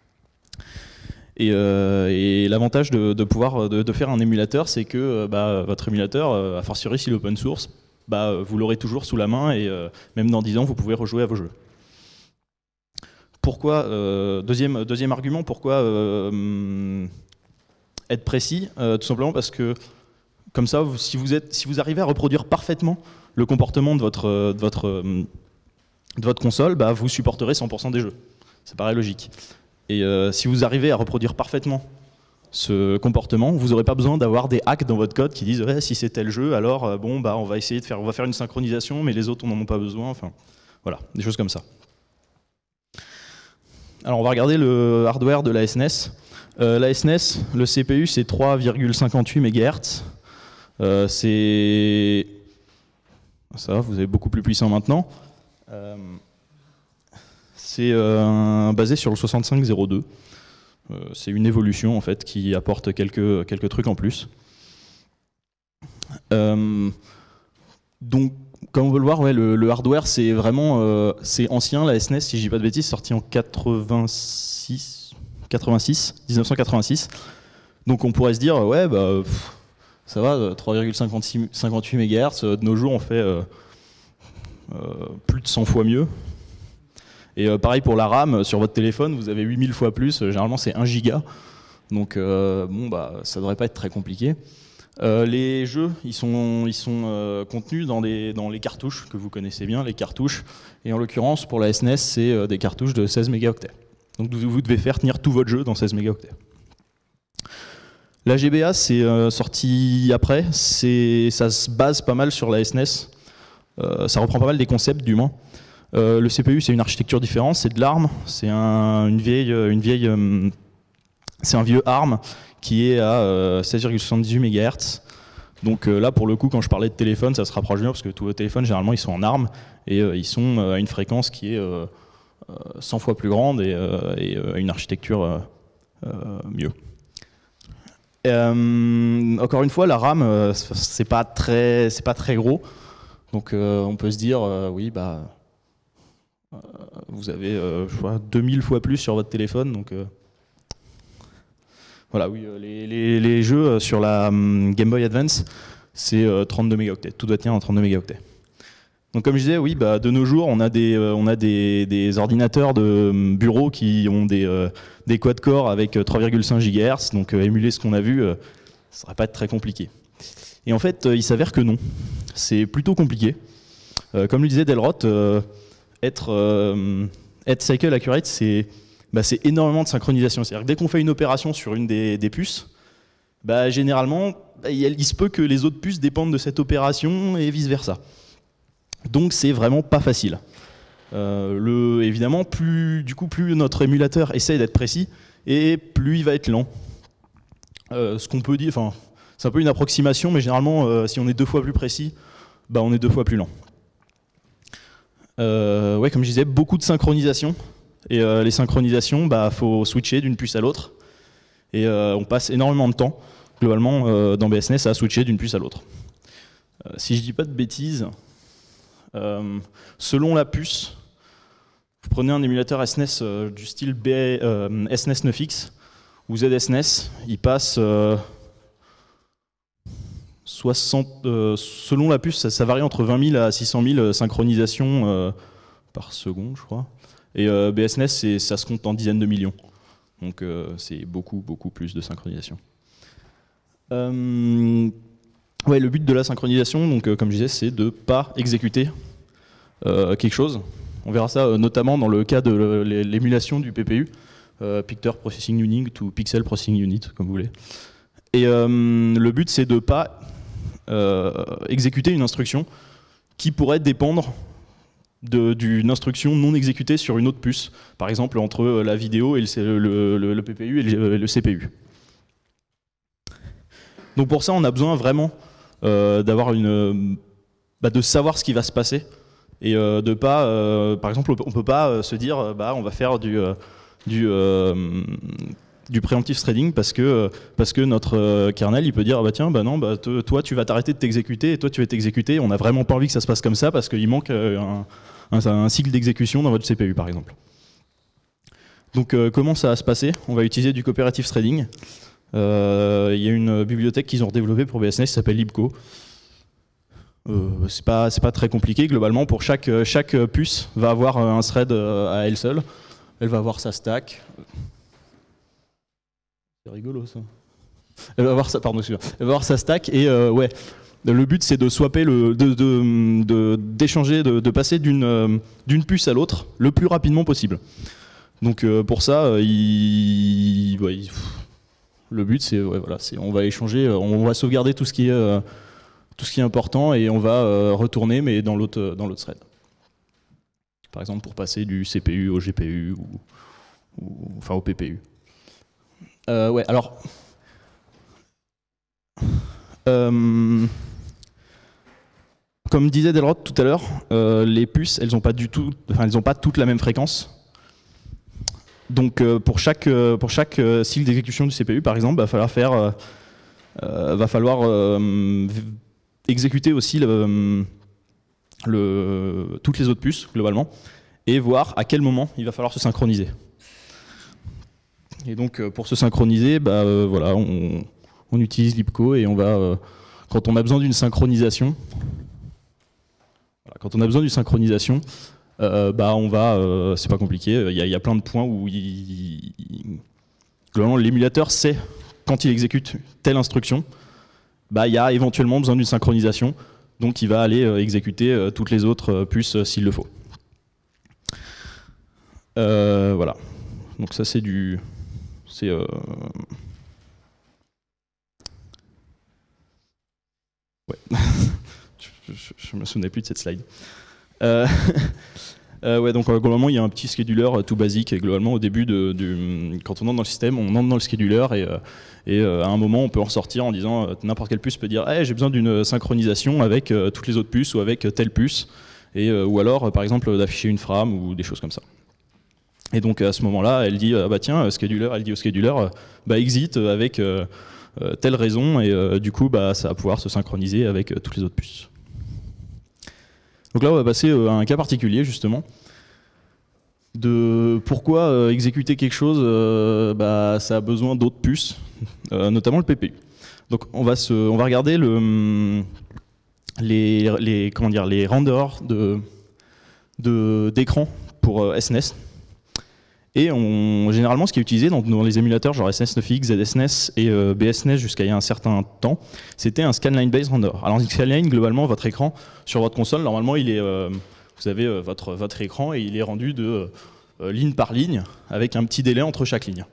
Et l'avantage de pouvoir faire un émulateur, c'est que votre émulateur, a fortiori s'il est open source, vous l'aurez toujours sous la main et même dans 10 ans, vous pouvez rejouer à vos jeux. Pourquoi, deuxième argument, pourquoi être précis? Tout simplement parce que comme ça, si vous arrivez à reproduire parfaitement le comportement de votre console, vous supporterez 100% des jeux. Ça paraît logique. Et si vous arrivez à reproduire parfaitement ce comportement, vous n'aurez pas besoin d'avoir des hacks dans votre code qui disent ouais, si c'est tel jeu, alors on va essayer on va faire une synchronisation, mais les autres on n'en ont pas besoin. Enfin, voilà, des choses comme ça. Alors on va regarder le hardware de la SNES. La SNES, le CPU c'est 3,58 MHz. Ça, vous avez beaucoup plus puissant maintenant. C'est basé sur le 6502. C'est une évolution en fait qui apporte quelques trucs en plus. Donc comme on peut le voir, ouais, le hardware c'est vraiment c'est ancien. La SNES, si je dis pas de bêtises, sortie en 1986. Donc on pourrait se dire ouais bah ça va, 3,58 MHz. De nos jours on fait plus de 100 fois mieux. Et pareil pour la RAM, sur votre téléphone vous avez 8000 fois plus. Généralement c'est 1 giga. Donc bon bah ça devrait pas être très compliqué. Les jeux, ils sont contenus dans les cartouches que vous connaissez bien, les cartouches. Et en l'occurrence, pour la SNES, c'est des cartouches de 16 mégaoctets. Donc vous devez faire tenir tout votre jeu dans 16 mégaoctets. La GBA, c'est sorti après. Ça se base pas mal sur la SNES. Ça reprend pas mal des concepts, du moins. Le CPU, c'est une architecture différente. C'est de l'ARM. C'est c'est un vieux ARM qui est à 16,78 MHz. Donc là, pour le coup, quand je parlais de téléphone, ça se rapproche bien parce que tous vos téléphones, généralement, ils sont en ARM et ils sont à une fréquence qui est 100 fois plus grande et une architecture mieux. Encore une fois, la RAM, c'est pas très gros. Donc on peut se dire, oui, bah, vous avez je crois, 2000 fois plus sur votre téléphone. Donc, voilà, oui, les jeux sur la Game Boy Advance, c'est 32 mégaoctets. Tout doit tenir en 32 mégaoctets. Donc comme je disais, oui, bah, de nos jours, on a des ordinateurs de bureau qui ont des quad-core avec 3,5 GHz. Donc émuler ce qu'on a vu, ça ne va pas être très compliqué. Et en fait, il s'avère que non. C'est plutôt compliqué. Comme le disait Delroth, être cycle accurate, c'est énormément de synchronisation. C'est-à-dire que dès qu'on fait une opération sur une des puces, bah, généralement, il se peut que les autres puces dépendent de cette opération et vice-versa. Donc c'est vraiment pas facile. Évidemment, plus notre émulateur essaye d'être précis, et plus il va être lent. Ce qu'on peut dire, enfin, c'est un peu une approximation, mais généralement, si on est 2 fois plus précis, bah, on est 2 fois plus lent. Ouais, comme je disais, beaucoup de synchronisation. Et les synchronisations, bah, faut switcher d'une puce à l'autre. Et on passe énormément de temps, globalement, dans BSNES, à switcher d'une puce à l'autre. Si je dis pas de bêtises, selon la puce, vous prenez un émulateur SNES du style SNES 9X ou ZSNES, il passe 60, selon la puce, ça varie entre 20 000 à 600 000 synchronisations par seconde, je crois. Et BSNES, ça se compte en dizaines de millions. Donc c'est beaucoup plus de synchronisation. Ouais, le but de la synchronisation, donc, comme je disais, c'est de ne pas exécuter quelque chose. On verra ça notamment dans le cas de l'émulation du PPU, Picture Processing Unit ou Pixel Processing Unit, comme vous voulez. Et le but, c'est de ne pas exécuter une instruction qui pourrait dépendre d'une instruction non exécutée sur une autre puce, par exemple entre la vidéo et le PPU et le CPU. Donc pour ça, on a besoin vraiment d'avoir de savoir ce qui va se passer et de pas, par exemple, on peut pas se dire, bah, on va faire du preemptive threading parce que notre kernel il peut dire, bah tiens, bah non, bah toi tu vas t'arrêter de t'exécuter et toi tu vas t'exécuter. On n'a vraiment pas envie que ça se passe comme ça parce qu'il manque un cycle d'exécution dans votre CPU, par exemple. Donc comment ça va se passer? On va utiliser du cooperative threading. Il y a une bibliothèque qu'ils ont développée pour BSNES qui s'appelle libco. C'est pas très compliqué. Globalement, pour chaque puce va avoir un thread à elle seule. Elle va avoir sa stack. C'est rigolo ça. Elle va avoir sa stack et ouais. Le but c'est de swapper, d'échanger, de passer d'une puce à l'autre le plus rapidement possible. Donc pour ça, le but c'est voilà, on va échanger, on va sauvegarder tout ce qui est important et on va retourner mais dans l'autre thread. Par exemple pour passer du CPU au GPU ou enfin au PPU. Ouais, alors comme disait Delroth tout à l'heure, les puces elles n'ont pas toutes la même fréquence. Donc pour chaque cycle d'exécution du CPU par exemple, va falloir exécuter aussi toutes les autres puces globalement et voir à quel moment il va falloir se synchroniser. Et donc pour se synchroniser, voilà, on utilise Libco et on va, quand on a besoin d'une synchronisation, on va, c'est pas compliqué, il y a plein de points où globalement l'émulateur sait quand il exécute telle instruction, il y a éventuellement besoin d'une synchronisation, donc il va aller exécuter toutes les autres puces s'il le faut. Voilà, donc ça c'est du... Ouais. Je me souvenais plus de cette slide. Ouais, donc globalement il y a un petit scheduler tout basique et globalement au début quand on entre dans le système, on entre dans le scheduler et à un moment on peut en sortir en disant n'importe quelle puce peut dire hey, j'ai besoin d'une synchronisation avec toutes les autres puces ou avec telle puce ou alors par exemple d'afficher une frame ou des choses comme ça. Et donc à ce moment-là, elle dit tiens, scheduler, elle dit au scheduler exit avec telle raison et du coup ça va pouvoir se synchroniser avec toutes les autres puces. Donc là on va passer à un cas particulier justement de pourquoi exécuter quelque chose ça a besoin d'autres puces, notamment le PPU. Donc on va regarder les renderers d'écran pour SNES. Et généralement, ce qui est utilisé dans les émulateurs genre SNES9X, ZSNES et BSNES jusqu'à il y a un certain temps, c'était un scanline-based render. Alors, un scanline, globalement, votre écran sur votre console, normalement, il est, vous avez votre écran et il est rendu de ligne par ligne avec un petit délai entre chaque ligne.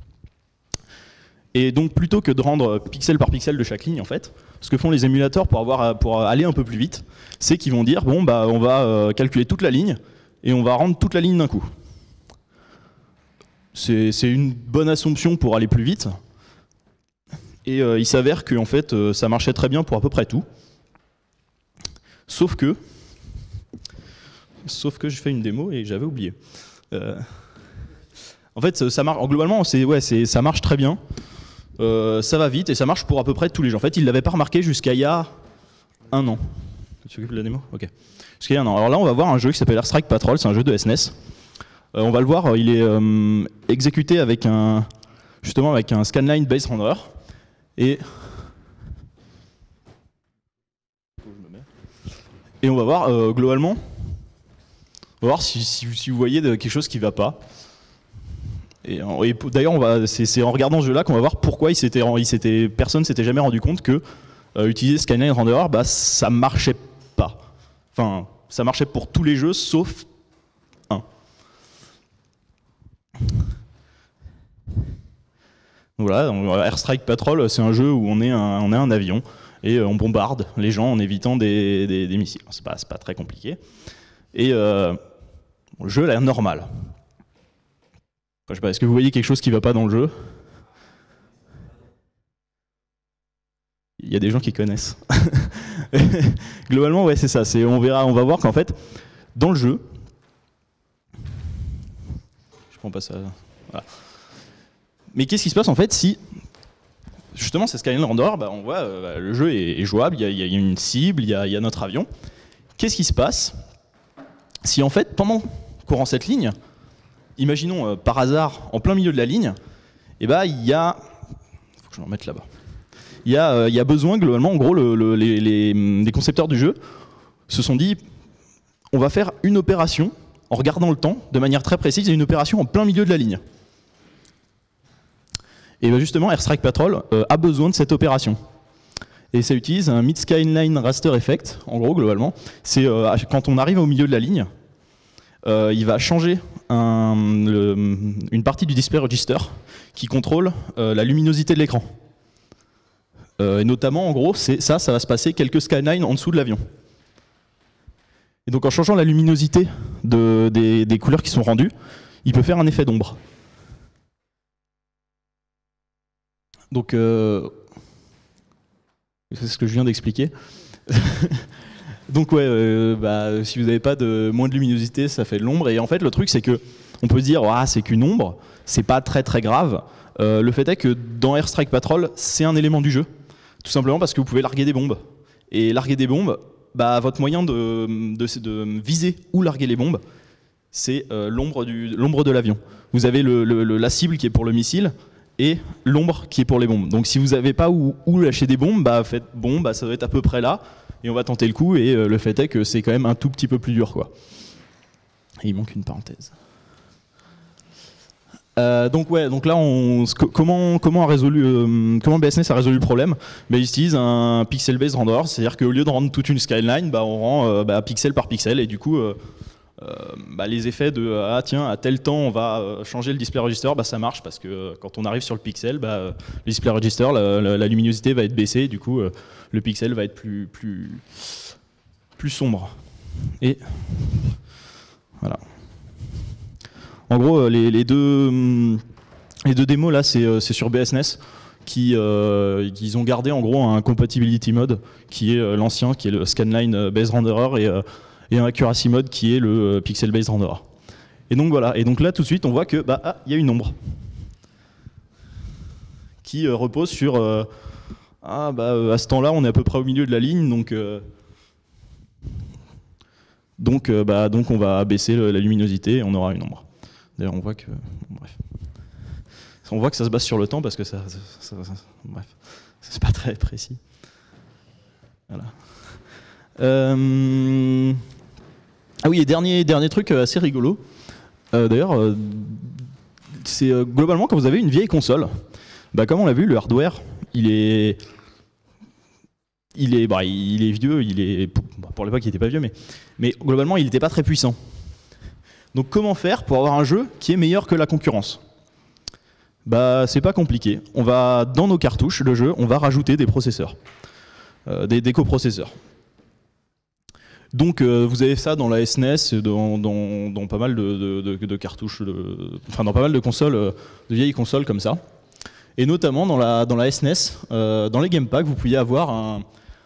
Et donc, plutôt que de rendre pixel par pixel de chaque ligne, en fait, ce que font les émulateurs pour aller un peu plus vite, c'est qu'ils vont dire bon, on va calculer toute la ligne et on va rendre toute la ligne d'un coup. C'est une bonne assumption pour aller plus vite. Et il s'avère que en fait, ça marchait très bien pour à peu près tout. Sauf que j'ai fait une démo et j'avais oublié. En fait, ça marche, globalement, ça marche très bien. Ça va vite et ça marche pour à peu près tous les jeux. En fait, ils ne l'avaient pas remarqué jusqu'à il y a un an. Tu t'occupes de la démo ? Ok. Jusqu'à il y a un an. Alors là, on va voir un jeu qui s'appelle Airstrike Patrol, c'est un jeu de SNES. On va le voir, il est exécuté avec un scanline based render et on va voir globalement, on va voir si vous voyez quelque chose qui ne va pas. Et d'ailleurs, c'est en regardant ce jeu-là qu'on va voir pourquoi personne s'était jamais rendu compte que utiliser scanline render, ça marchait pas. Enfin, ça marchait pour tous les jeux sauf un. Voilà, Airstrike Patrol, c'est un jeu où on est un avion et on bombarde les gens en évitant des missiles. C'est pas très compliqué. Et le jeu a l'air normal. Enfin, je sais pas, est-ce que vous voyez quelque chose qui va pas dans le jeu ? Il y a des gens qui connaissent. Globalement, ouais, c'est ça. On va voir qu'en fait, dans le jeu, je prends pas ça. Voilà. Mais qu'est-ce qui se passe en fait si, justement, c'est Skyline Render, on voit le jeu est jouable, il y a une cible, il y a notre avion. Qu'est-ce qui se passe si en fait, pendant qu'on rend cette ligne, imaginons par hasard, en plein milieu de la ligne, il y a, faut que je me remette là-bas. Il y a besoin globalement, en gros, les concepteurs du jeu se sont dit, on va faire une opération en regardant le temps, de manière très précise, et une opération en plein milieu de la ligne. Et justement, Airstrike Patrol a besoin de cette opération. Et ça utilise un Mid-Skyline Raster Effect, en gros, globalement. C'est quand on arrive au milieu de la ligne, il va changer une partie du display register qui contrôle la luminosité de l'écran. Et notamment, en gros, ça va se passer quelques skylines en dessous de l'avion. Et donc en changeant la luminosité des couleurs qui sont rendues, il peut faire un effet d'ombre. Donc, c'est ce que je viens d'expliquer. Donc ouais, si vous n'avez pas moins de luminosité, ça fait de l'ombre. Et en fait, le truc, c'est que on peut se dire, c'est qu'une ombre, c'est pas très très grave. Le fait est que dans Airstrike Patrol, c'est un élément du jeu. Tout simplement parce que vous pouvez larguer des bombes. Et larguer des bombes, bah, votre moyen de viser ou larguer les bombes, c'est l'ombre de l'avion. Vous avez la cible qui est pour le missile et l'ombre qui est pour les bombes. Donc si vous n'avez pas où lâcher des bombes, bah faites bon, bah, ça doit être à peu près là, et on va tenter le coup, et le fait est que c'est quand même un tout petit peu plus dur, quoi. Et il manque une parenthèse. Donc là, comment BSNES a résolu le problème? Ils utilisent un pixel-based render, c'est-à-dire qu'au lieu de rendre toute une skyline, on rend pixel par pixel, et du coup, les effets de tiens, à tel temps on va changer le display register, ça marche parce que quand on arrive sur le pixel, le display register, la luminosité va être baissée, et du coup, le pixel va être plus sombre. Et voilà. En gros, les deux démos là, c'est sur BSNES qu'ils ont gardé en gros un compatibility mode qui est l'ancien, qui est le scanline based renderer, et un accuracy mode qui est le pixel based renderer. Et donc voilà. Et donc là, tout de suite, on voit que y a une ombre qui repose sur à ce temps-là, on est à peu près au milieu de la ligne, donc on va baisser la luminosité et on aura une ombre. D'ailleurs, on voit que on voit que ça se base sur le temps parce que bref, c'est pas très précis. Voilà. Ah oui, et dernier truc assez rigolo. D'ailleurs, c'est globalement quand vous avez une vieille console, comme on l'a vu, le hardware, il est vieux, pour l'époque il n'était pas vieux, mais globalement il n'était pas très puissant. Donc comment faire pour avoir un jeu qui est meilleur que la concurrence? C'est pas compliqué. On va, dans nos cartouches de jeu, on va rajouter des processeurs, des coprocesseurs. Donc vous avez ça dans la SNES, dans pas mal de cartouches, dans pas mal de consoles, de vieilles consoles comme ça. Et notamment dans la SNES, dans les Game Pack, vous pouviez avoir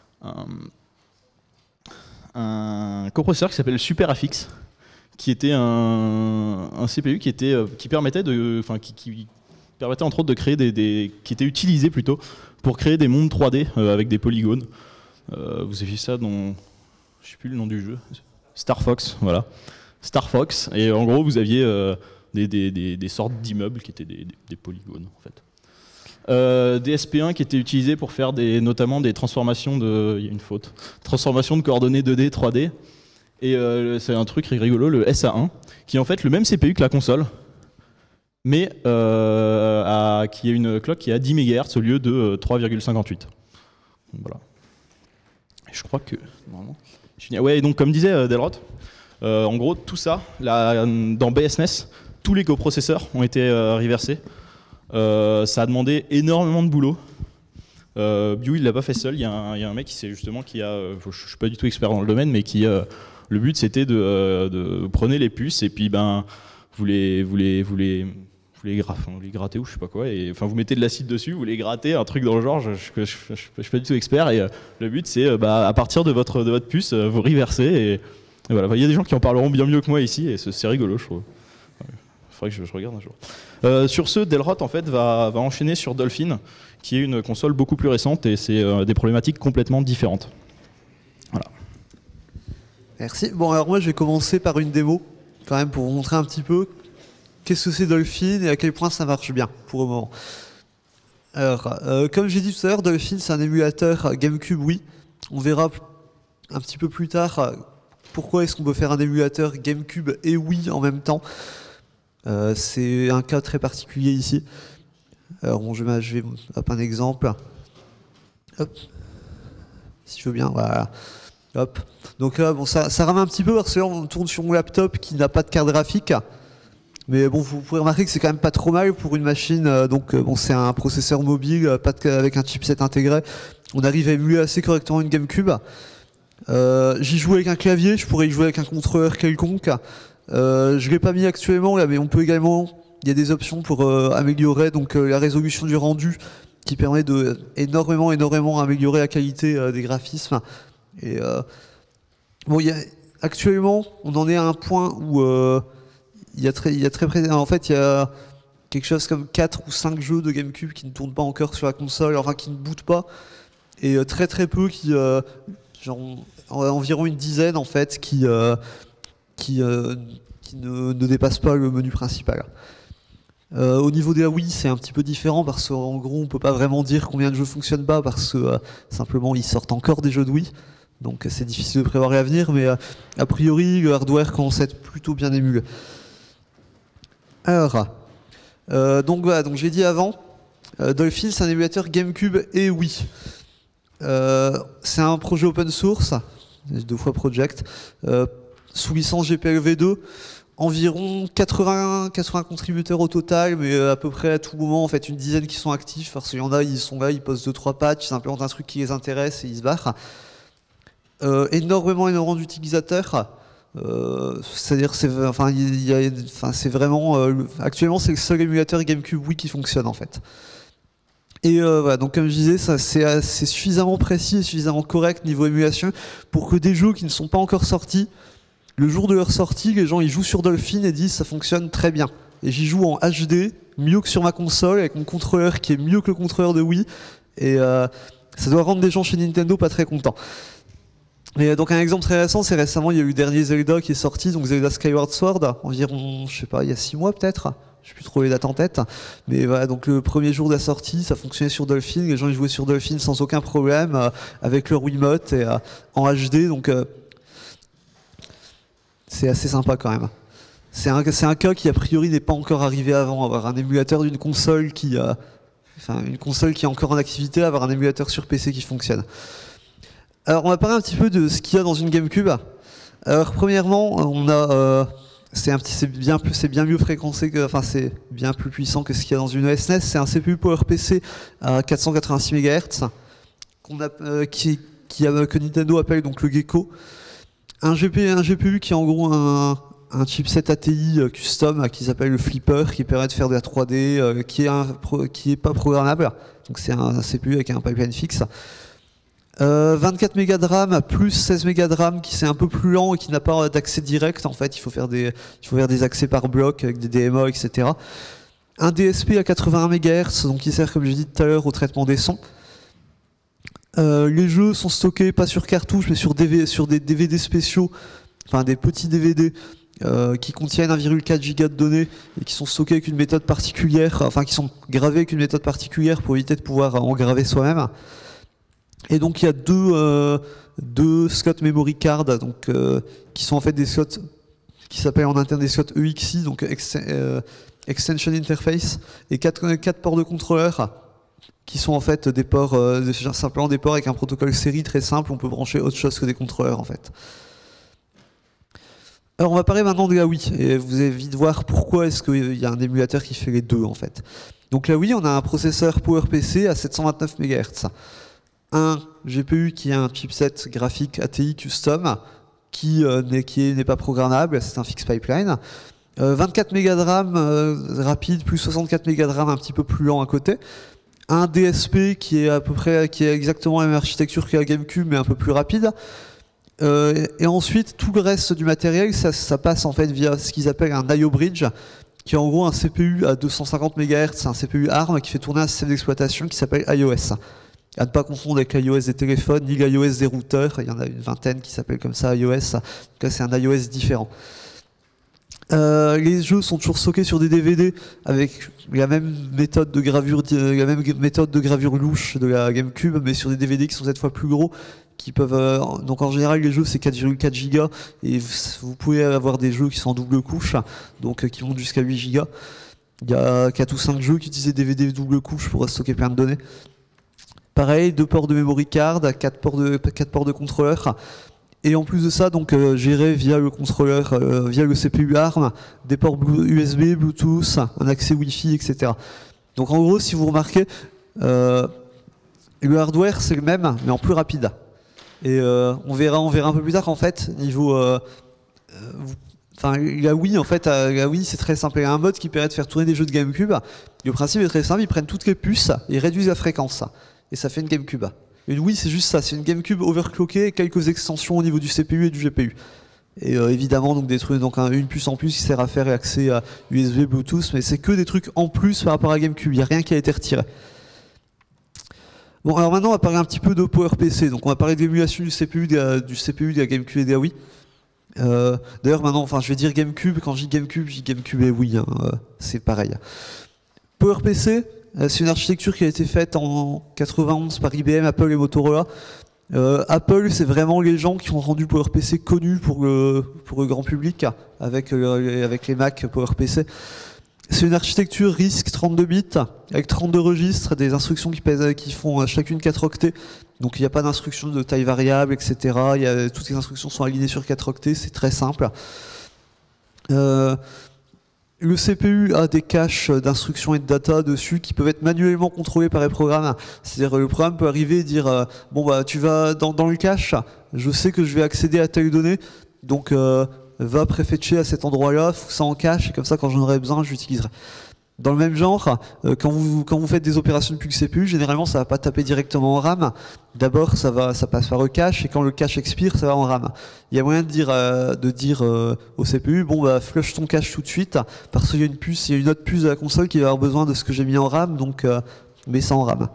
un coprocesseur qui s'appelle SuperAFX, qui était un CPU qui permettait qui permettait entre autres de créer qui était utilisé plutôt pour créer des mondes 3D avec des polygones. Vous avez vu ça dans, je sais plus le nom du jeu, Star Fox, voilà. Star Fox, et en gros vous aviez des sortes d'immeubles qui étaient des polygones en fait. Des SP1 qui étaient utilisés pour faire notamment des transformations transformations de coordonnées 2D, 3D. Et c'est un truc rigolo, le SA1, qui est en fait le même CPU que la console, mais qui a une clock qui est à 10 MHz au lieu de 3,58. Voilà. Et je crois que normalement. Ouais, et donc comme disait Delroth, en gros tout ça, dans BSNES, tous les coprocesseurs ont été reversés. Ça a demandé énormément de boulot. Biu, il l'a pas fait seul. Il y a un mec je suis pas du tout expert dans le domaine, mais le but c'était de prenez les puces et puis vous les grattez ou je sais pas quoi, et vous mettez de l'acide dessus, vous les grattez, un truc dans le genre. Je suis pas du tout expert, et le but c'est à partir de votre puce vous reversez, et voilà. Il y a des gens qui en parleront bien mieux que moi ici, et c'est rigolo, je trouve. Faudrait que je regarde un jour. Sur ce, Delroth en fait va enchaîner sur Dolphin, qui est une console beaucoup plus récente, et c'est des problématiques complètement différentes. Voilà. Merci. Bon, alors moi je vais commencer par une démo, quand même, pour vous montrer un petit peu qu'est-ce que c'est Dolphin et à quel point ça marche bien pour le moment. Alors, comme j'ai dit tout à l'heure, Dolphin c'est un émulateur GameCube Wii. On verra un petit peu plus tard pourquoi est-ce qu'on peut faire un émulateur GameCube et Wii en même temps. C'est un cas très particulier ici. Alors bon, je vais hop, un exemple. Hop. Si je veux bien, voilà. Hop. Donc là, bon, ça rame un petit peu parce que là, on tourne sur mon laptop qui n'a pas de carte graphique. Mais bon, vous pouvez remarquer que c'est quand même pas trop mal pour une machine. Bon, c'est un processeur mobile, avec un chipset intégré. On arrive à émuler assez correctement une GameCube. J'y joue avec un clavier, je pourrais y jouer avec un contrôleur quelconque. Je l'ai pas mis actuellement là, mais on peut également. Il y a des options pour améliorer la résolution du rendu, qui permet de énormément améliorer la qualité des graphismes. Et bon, actuellement, on en est à un point où il y a quelque chose comme 4 ou 5 jeux de GameCube qui ne tournent pas encore sur la console, enfin qui ne bootent pas, et très peu qui genre, environ une dizaine en fait qui ne dépassent pas le menu principal. Au niveau des Wii, c'est un petit peu différent parce qu'en gros, on peut pas vraiment dire combien de jeux fonctionnent pas parce que simplement ils sortent encore des jeux de Wii. Donc c'est difficile de prévoir l'avenir, mais a priori, le hardware commence à être plutôt bien émulé. Alors, donc voilà, donc j'ai dit avant, Dolphin, c'est un émulateur GameCube et Wii. C'est un projet open source, 2 fois project, sous licence GPLv2. Environ 80 contributeurs au total, mais à peu près à tout moment, en fait, une dizaine qui sont actifs, parce qu'il y en a, ils sont là, ils postent 2-3 patchs, ils implémentent un truc qui les intéresse et ils se barrent. Énormément d'utilisateurs. C'est-à-dire, c'est vraiment, actuellement, c'est le seul émulateur GameCube Wii qui fonctionne, en fait. Et voilà, donc comme je disais, c'est suffisamment précis et suffisamment correct niveau émulation pour que des jeux qui ne sont pas encore sortis, le jour de leur sortie, les gens ils jouent sur Dolphin et disent ça fonctionne très bien. Et j'y joue en HD, mieux que sur ma console, avec mon contrôleur qui est mieux que le contrôleur de Wii. Et ça doit rendre des gens chez Nintendo pas très contents. Et donc un exemple très récent, c'est récemment il y a eu le dernier Zelda qui est sorti, donc Zelda Skyward Sword, environ, je sais pas, il y a 6 mois peut-être. Je sais plus trop les dates en tête, mais voilà, donc le premier jour de la sortie, ça fonctionnait sur Dolphin, les gens ils jouaient sur Dolphin sans aucun problème, avec leur Wiimote et en HD, donc c'est assez sympa quand même. C'est un cas qui a priori n'est pas encore arrivé avant, avoir un émulateur d'une console une console qui est encore en activité, avoir un émulateur sur PC qui fonctionne. Alors on va parler un petit peu de ce qu'il y a dans une GameCube. Alors premièrement, on a c'est bien mieux fréquencé c'est bien plus puissant que ce qu'il y a dans une SNES. C'est un CPU PowerPC à 486 MHz que Nintendo appelle donc le Gecko. Un GPU qui est en gros un chipset ATI custom qui s'appelle le Flipper, qui permet de faire de la 3D, qui est pas programmable. Donc c'est un CPU avec un pipeline fixe. 24 Mb de RAM plus 16 Mb de RAM qui c'est un peu plus lent et qui n'a pas d'accès direct. En fait, il faut faire des accès par bloc avec des DMA, etc. Un DSP à 81 MHz, donc qui sert, comme j'ai dit tout à l'heure, au traitement des sons. Les jeux sont stockés pas sur cartouche mais sur des DVD spéciaux, enfin des petits DVD qui contiennent 1,4 Go de données et qui sont stockés avec une méthode particulière, enfin qui sont gravés avec une méthode particulière pour éviter de pouvoir en graver soi-même. Et donc il y a deux slot memory card donc, qui sont en fait des slots qui s'appellent en interne des slots EXI, donc Extension Interface, et 4 ports de contrôleur qui sont en fait des ports, simplement des ports avec un protocole série très simple, on peut brancher autre chose que des contrôleurs en fait. Alors on va parler maintenant de la Wii, et vous allez vite voir pourquoi est-ce qu'il y a un émulateur qui fait les deux en fait. Donc la Wii, on a un processeur PowerPC à 729 MHz, un GPU qui a un chipset graphique ATI custom qui n'est pas programmable, c'est un fixed pipeline, 24 Mb de RAM rapide plus 64 Mb de RAM un petit peu plus lent à côté, un DSP qui est exactement la même architecture que la GameCube mais un peu plus rapide. Et ensuite tout le reste du matériel ça passe en fait via ce qu'ils appellent un I/O bridge qui est en gros un CPU à 250 MHz, un CPU ARM qui fait tourner un système d'exploitation qui s'appelle iOS. À ne pas confondre avec l'iOS des téléphones ni l'iOS des routeurs, il y en a une vingtaine qui s'appellent comme ça iOS, donc là c'est un iOS différent. Les jeux sont toujours stockés sur des DVD avec la même méthode de gravure louche de la GameCube, mais sur des DVD qui sont cette fois plus gros, qui peuvent donc en général les jeux c'est 4,4 Go et vous pouvez avoir des jeux qui sont en double couche, donc qui vont jusqu'à 8 Go. Il y a 4 ou 5 jeux qui utilisent des DVD double couche pour stocker plein de données. Pareil, 2 ports de memory card, 4 ports de contrôleur. Et en plus de ça, donc géré via le contrôleur, via le CPU ARM, des ports USB, Bluetooth, un accès Wi-Fi, etc. Donc en gros, si vous remarquez, le hardware c'est le même, mais en plus rapide. Et on verra un peu plus tard qu'en fait, niveau, la Wii en fait, la Wii c'est très simple. Il y a un mode qui permet de faire tourner des jeux de GameCube. Le principe est très simple, ils prennent toutes les puces, ils réduisent la fréquence, et ça fait une GameCube. Une Wii c'est juste ça, c'est une GameCube overclockée et quelques extensions au niveau du CPU et du GPU. Et évidemment donc des trucs, donc une puce en plus qui sert à faire accès à USB, Bluetooth, mais c'est que des trucs en plus par rapport à la GameCube, il n'y a rien qui a été retiré. Bon, alors maintenant, on va parler un petit peu de PowerPC. Donc, on va parler de l'émulation du CPU, du CPU, de la GameCube et des Wii. D'ailleurs, maintenant, enfin, je vais dire GameCube. Quand je dis GameCube et Wii. Hein, c'est pareil. PowerPC, c'est une architecture qui a été faite en 91 par IBM, Apple et Motorola. Apple, c'est vraiment les gens qui ont rendu PowerPC connu pour le grand public avec les Mac PowerPC. C'est une architecture RISC 32 bits avec 32 registres, des instructions qui font chacune 4 octets. Donc il n'y a pas d'instructions de taille variable, etc. Toutes les instructions sont alignées sur 4 octets, c'est très simple. Le CPU a des caches d'instructions et de data dessus qui peuvent être manuellement contrôlés par les programmes. C'est-à-dire le programme peut arriver et dire bon bah tu vas dans le cache, je sais que je vais accéder à telle donnée, donc va préfetcher à cet endroit-là, faut que ça en cache, et comme ça quand j'en aurai besoin, je l'utiliserai. Dans le même genre, quand vous faites des opérations depuis le CPU, généralement ça va pas taper directement en RAM. D'abord ça passe par le cache, et quand le cache expire, ça va en RAM. Il y a moyen de dire au CPU, bon bah flush ton cache tout de suite, parce qu'il y a une autre puce de la console qui va avoir besoin de ce que j'ai mis en RAM, donc mets ça en RAM.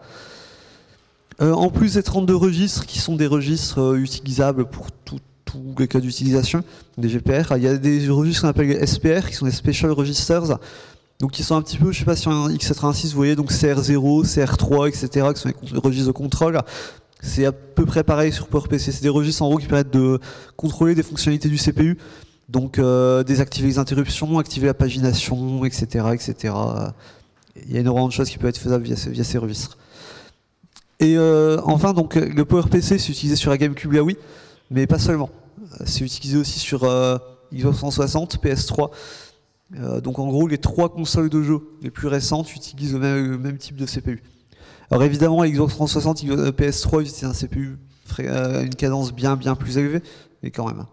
En plus des 32 registres qui sont des registres utilisables pour tous les cas d'utilisation des GPR, il y a des registres qu'on appelle les SPR, qui sont des Special Registers, donc qui sont un petit peu, je sais pas si en x86 vous voyez, donc CR0, CR3, etc., qui sont les registres de contrôle. C'est à peu près pareil sur PowerPC, c'est des registres en gros qui permettent de contrôler des fonctionnalités du CPU, donc désactiver les interruptions, activer la pagination, etc., etc. Il y a énormément de choses qui peuvent être faisables via ces registres. Et enfin, donc, le PowerPC c'est utilisé sur la GameCube et la Wii, mais pas seulement. C'est utilisé aussi sur Xbox 360, PS3. Donc en gros, les 3 consoles de jeu les plus récentes utilisent le même type de CPU. Alors évidemment, Xbox 360 et PS3 utilisent un CPU à une cadence bien plus élevée, mais quand même.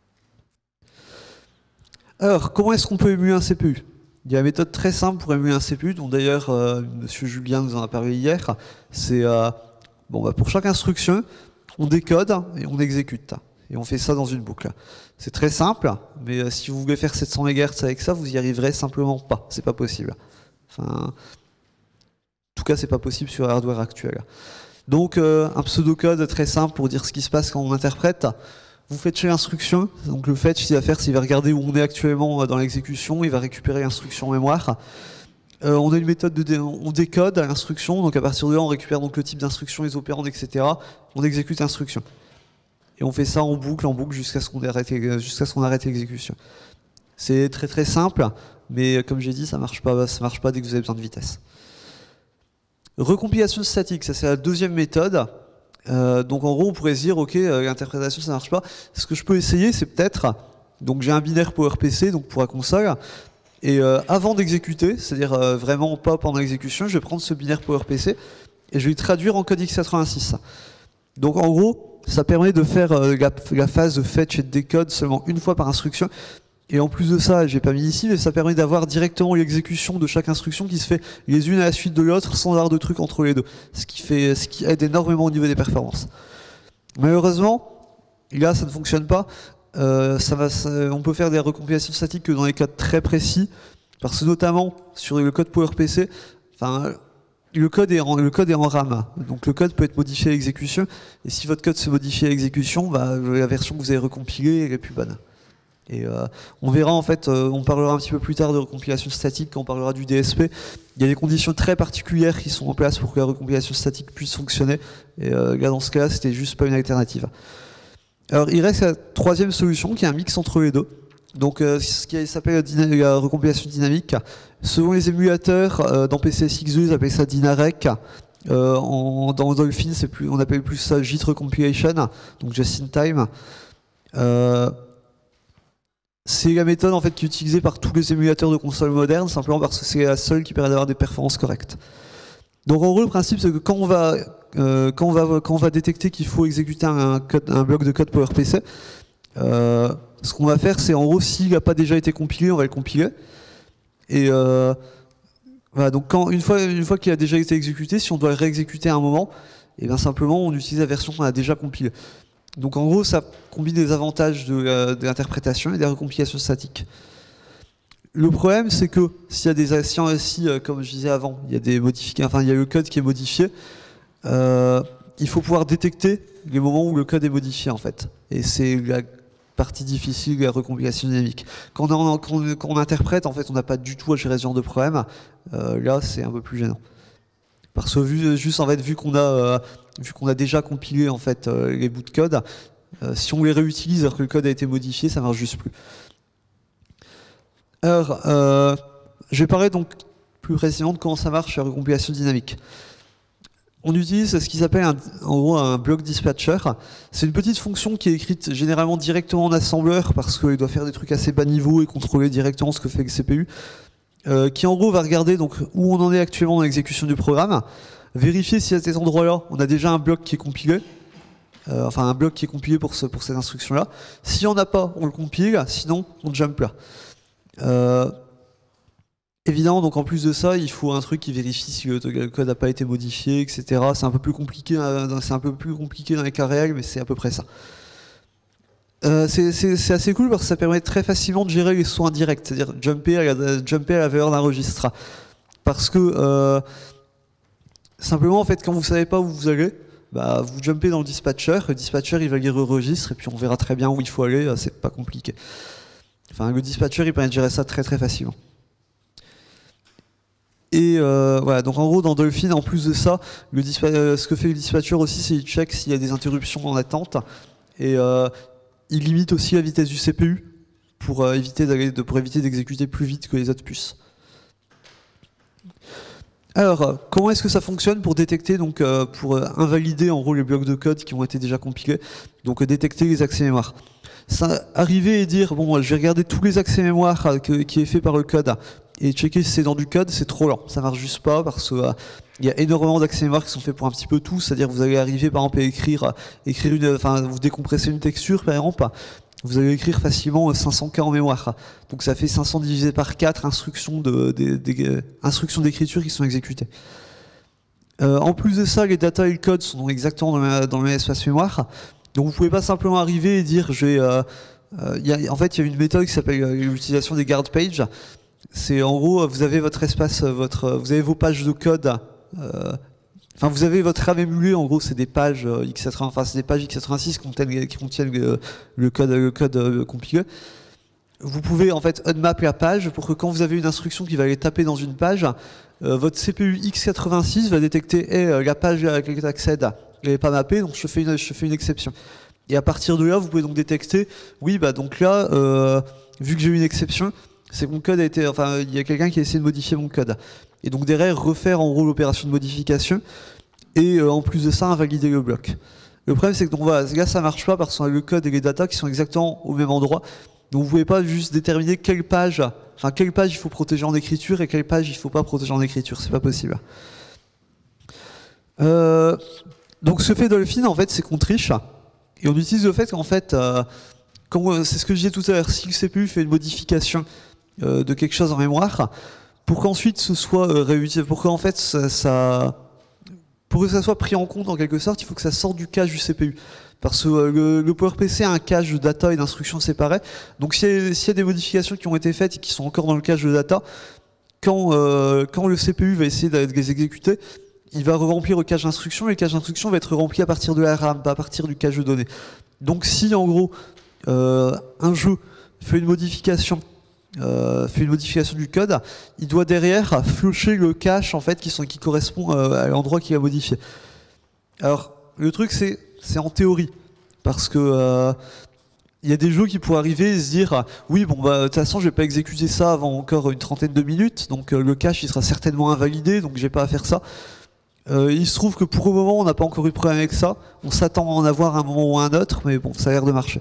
Alors, comment est-ce qu'on peut émuler un CPU? Il y a une méthode très simple pour émuler un CPU, dont d'ailleurs Monsieur Julien nous en a parlé hier. C'est pour chaque instruction, on décode et on exécute. Et on fait ça dans une boucle. C'est très simple, mais si vous voulez faire 700 MHz avec ça, vous y arriverez simplement pas. C'est pas possible. Enfin, en tout cas, c'est pas possible sur le hardware actuel. Donc, un pseudocode très simple pour dire ce qui se passe quand on interprète. Vous fetchez l'instruction. Donc, le fetch, ce qu'il va faire, c'est qu'il va regarder où on est actuellement dans l'exécution. Il va récupérer l'instruction en mémoire. On a une méthode on décode l'instruction. Donc, à partir de là, on récupère donc le type d'instruction, les opérands, etc. On exécute l'instruction. Et on fait ça en boucle jusqu'à ce qu'on arrête l'exécution. C'est très très simple, mais comme j'ai dit, ça marche pas dès que vous avez besoin de vitesse. Recompilation statique, ça c'est la deuxième méthode. Donc en gros, on pourrait se dire, ok, l'interprétation ça marche pas. Ce que je peux essayer, c'est peut-être, donc j'ai un binaire PowerPC, donc pour la console, et avant d'exécuter, c'est-à-dire vraiment pas pendant l'exécution, je vais prendre ce binaire PowerPC et je vais le traduire en code x86. Donc en gros, ça permet de faire la phase de fetch et de décode seulement une fois par instruction. Et en plus de ça, j'ai pas mis ici, mais ça permet d'avoir directement l'exécution de chaque instruction qui se fait les unes à la suite de l'autre sans avoir de trucs entre les deux. Ce qui aide énormément au niveau des performances. Malheureusement, là ça ne fonctionne pas. On peut faire des recompilations statiques que dans les cas très précis, parce que notamment sur le code PowerPC, le code est en RAM, donc le code peut être modifié à l'exécution, et si votre code se modifie à l'exécution, la version que vous avez recompilée elle est plus bonne. Et on verra en fait, on parlera un petit peu plus tard de recompilation statique quand on parlera du DSP. Il y a des conditions très particulières qui sont en place pour que la recompilation statique puisse fonctionner, et là dans ce cas-là, c'était juste pas une alternative. Alors il reste la troisième solution qui est un mix entre les deux. Donc ce qui s'appelle la recompilation dynamique. Selon les émulateurs, dans PCSX2, ils appellent ça Dynarec. Dans Dolphin, on appelle plus ça JIT Recompilation, donc Just in Time. C'est la méthode en fait, qui est utilisée par tous les émulateurs de consoles modernes, simplement parce que c'est la seule qui permet d'avoir des performances correctes. Donc en gros, le principe, c'est que quand on va détecter qu'il faut exécuter un bloc de code PowerPC, ce qu'on va faire, c'est en gros, s'il n'a pas déjà été compilé, on va le compiler. Et voilà, donc une fois qu'il a déjà été exécuté, si on doit le réexécuter à un moment, et bien simplement on utilise la version qu'on a déjà compilée. Donc en gros, ça combine les avantages de l'interprétation et des recompilations statiques. Le problème, c'est que s'il y a des actions comme je disais avant, il y a des modifications, il y a le code qui est modifié, il faut pouvoir détecter les moments où le code est modifié en fait. Et c'est la partie difficile de la recompilation dynamique. Quand on interprète, en fait, on n'a pas du tout à gérer ce genre de problème. Là, c'est un peu plus gênant. Parce que vu qu'on a déjà compilé en fait les bouts de code, si on les réutilise alors que le code a été modifié, ça marche juste plus. Alors, je vais parler donc plus précisément de comment ça marche la recompilation dynamique. On utilise ce qui s'appelle en gros un block dispatcher. C'est une petite fonction qui est écrite généralement directement en assembleur parce qu'il doit faire des trucs assez bas niveau et contrôler directement ce que fait le CPU. Qui en gros va regarder donc où on en est actuellement dans l'exécution du programme, vérifier si à cet endroit-là on a déjà un bloc qui est compilé, enfin un bloc qui est compilé pour cette instruction-là. S'il n'y en a pas, on le compile, sinon on jump là. Évidemment, donc en plus de ça, il faut un truc qui vérifie si le code n'a pas été modifié, etc. C'est un peu plus compliqué dans les cas réels, mais c'est à peu près ça. C'est assez cool parce que ça permet très facilement de gérer les sauts indirects, c'est-à-dire jumper à la valeur d'un registre. Parce que simplement, en fait, quand vous ne savez pas où vous allez, bah, vous jumpez dans le dispatcher il va lire le registre et puis on verra très bien où il faut aller, c'est pas compliqué. Enfin, le dispatcher il permet de gérer ça très très facilement. Et voilà, donc en gros dans Dolphin, en plus de ça, ce que fait le dispatcher aussi, c'est qu'il check s'il y a des interruptions en attente. Et il limite aussi la vitesse du CPU pour éviter d'exécuter plus vite que les autres puces. Alors, comment est-ce que ça fonctionne pour détecter, donc pour invalider en gros les blocs de code qui ont été déjà compilés, donc détecter les accès mémoire. Ça, arriver et dire bon, je vais regarder tous les accès mémoire qui est fait par le code et checker si c'est dans du code, c'est trop lent. Ça marche juste pas parce que il y a énormément d'accès mémoire qui sont faits pour un petit peu tout, c'est-à-dire que vous allez arriver par exemple à vous décompressez une texture par exemple, vous allez écrire facilement 500K en mémoire. Donc ça fait 500 divisé par 4 instructions d'écriture qui sont exécutées. En plus de ça, les data et le code sont exactement dans le même espace mémoire. Donc vous pouvez pas simplement arriver et dire en fait il y a une méthode qui s'appelle l'utilisation des guard pages. C'est en gros vous avez votre espace, vous avez vos pages de code. Enfin, vous avez votre RAM émulé, en gros, c'est des pages x80, enfin, c'est des pages x86 qui contiennent le code compilé. Vous pouvez en fait unmap la page pour que quand vous avez une instruction qui va aller taper dans une page, votre CPU x86 va détecter la page à laquelle tu accèdes, elle n'est pas mappée, donc je fais une exception. Et à partir de là, vous pouvez donc détecter, oui, bah donc là, vu que j'ai eu une exception, c'est que mon code a été, enfin, il y a quelqu'un qui a essayé de modifier mon code. Et donc derrière, refaire en gros l'opération de modification et en plus de ça, invalider le bloc. Le problème, c'est que donc, voilà, là, ça marche pas parce qu'on a le code et les datas qui sont exactement au même endroit. Donc vous pouvez pas juste déterminer quelle page il faut protéger en écriture et quelle page il faut pas protéger en écriture. C'est pas possible. Donc ce que fait Dolphin, en fait, c'est qu'on triche et on utilise le fait qu'en fait, c'est ce que je disais tout à l'heure, si le CPU fait une modification de quelque chose en mémoire, pour qu'ensuite ce soit réutilisé, pour que ça soit pris en compte en quelque sorte, il faut que ça sorte du cache du CPU. Parce que le PowerPC a un cache de data et d'instructions séparés. Donc s'il y a des modifications qui ont été faites et qui sont encore dans le cache de data, quand le CPU va essayer de les exécuter, il va remplir le cache d'instructions et le cache d'instructions va être rempli à partir de la RAM, pas à partir du cache de données. Donc si en gros un jeu fait une modification du code, il doit derrière flusher le cache en fait qui correspond à l'endroit qu'il a modifié. Alors le truc c'est en théorie parce que il y a des jeux qui pourraient arriver et se dire oui bon bah de toute façon je vais pas exécuter ça avant encore une trentaine de minutes donc le cache il sera certainement invalidé donc j'ai pas à faire ça. Il se trouve que pour le moment on n'a pas encore eu de problème avec ça, on s'attend à en avoir un moment ou un autre mais bon ça a l'air de marcher.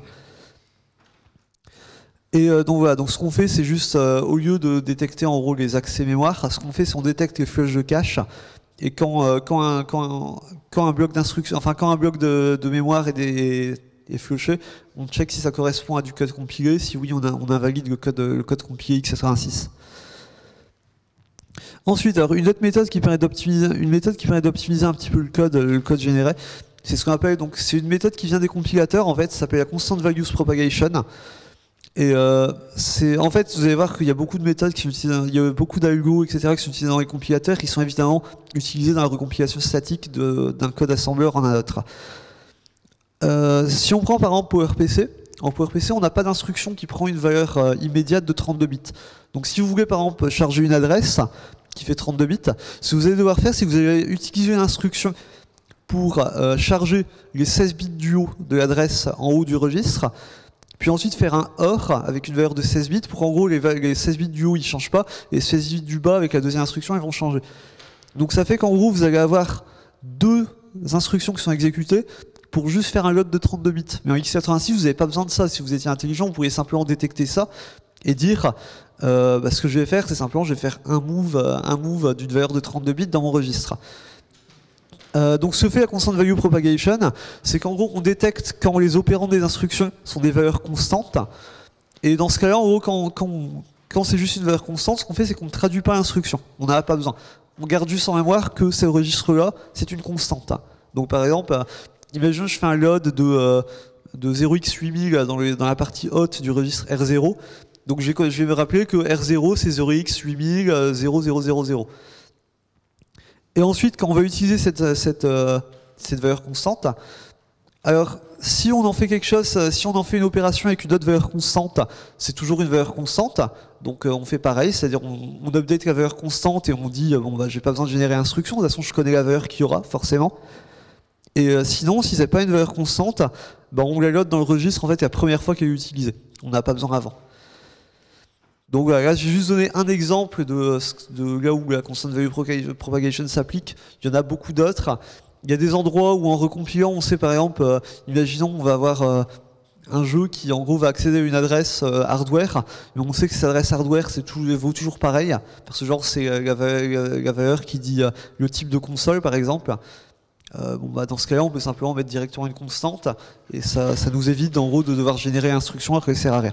Et donc voilà, donc ce qu'on fait c'est juste au lieu de détecter en gros les accès mémoire, ce qu'on fait c'est qu'on détecte les flushs de cache et quand un bloc d'instruction, enfin quand un bloc de mémoire est flushé, on check si ça correspond à du code compilé, si oui on invalide le code compilé x86. Ensuite, alors une autre méthode qui permet d'optimiser un petit peu le code généré, c'est ce qu'on appelle donc c'est une méthode qui vient des compilateurs en fait, ça s'appelle la constant values propagation. Et en fait, vous allez voir qu'il y a beaucoup de méthodes qui sont utilisées, il y a beaucoup d'algos, etc., qui sont utilisés dans les compilateurs, qui sont évidemment utilisés dans la recompilation statique d'un code assembleur en un autre. Si on prend par exemple PowerPC, en PowerPC, on n'a pas d'instruction qui prend une valeur immédiate de 32 bits. Donc si vous voulez par exemple charger une adresse qui fait 32 bits, ce que vous allez devoir faire, c'est que vous allez utiliser une instruction pour charger les 16 bits du haut de l'adresse en haut du registre, puis ensuite faire un OR avec une valeur de 16 bits pour en gros les 16 bits du haut ils ne changent pas et les 16 bits du bas avec la deuxième instruction ils vont changer. Donc ça fait qu'en gros vous allez avoir deux instructions qui sont exécutées pour juste faire un load de 32 bits. Mais en x86 vous n'avez pas besoin de ça. Si vous étiez intelligent vous pourriez simplement détecter ça et dire ce que je vais faire c'est simplement je vais faire un move d'une valeur de 32 bits dans mon registre. Donc ce que fait la constant value propagation, c'est qu'en gros on détecte quand les opérands des instructions sont des valeurs constantes, et dans ce cas-là, en gros, quand c'est juste une valeur constante, ce qu'on fait c'est qu'on ne traduit pas l'instruction, on n'en a pas besoin. On garde juste en mémoire que ce registre-là, c'est une constante. Donc par exemple, imaginons que je fais un load de 0x8000 dans la partie haute du registre R0, donc je vais me rappeler que R0 c'est 0x8000 0000. Et ensuite, quand on va utiliser cette valeur constante, alors si on en fait quelque chose, si on en fait une opération avec une autre valeur constante, c'est toujours une valeur constante. Donc on fait pareil, c'est-à-dire on update la valeur constante et on dit bon bah j'ai pas besoin de générer instruction, de toute façon je connais la valeur qu'il y aura forcément. Et sinon, si c'est pas une valeur constante, bah, on la load dans le registre en fait la première fois qu'elle est utilisée. On n'a pas besoin avant. Donc voilà, là j'ai juste donné un exemple de là où la constant value propagation s'applique. Il y en a beaucoup d'autres. Il y a des endroits où en recompilant, on sait par exemple, imaginons on va avoir un jeu qui en gros va accéder à une adresse hardware, mais on sait que cette adresse hardware vaut toujours pareil, parce que genre c'est la valeur qui dit le type de console par exemple. Dans ce cas-là, on peut simplement mettre directement une constante, et ça nous évite en gros de devoir générer l'instruction alors qu'elle sert à rien.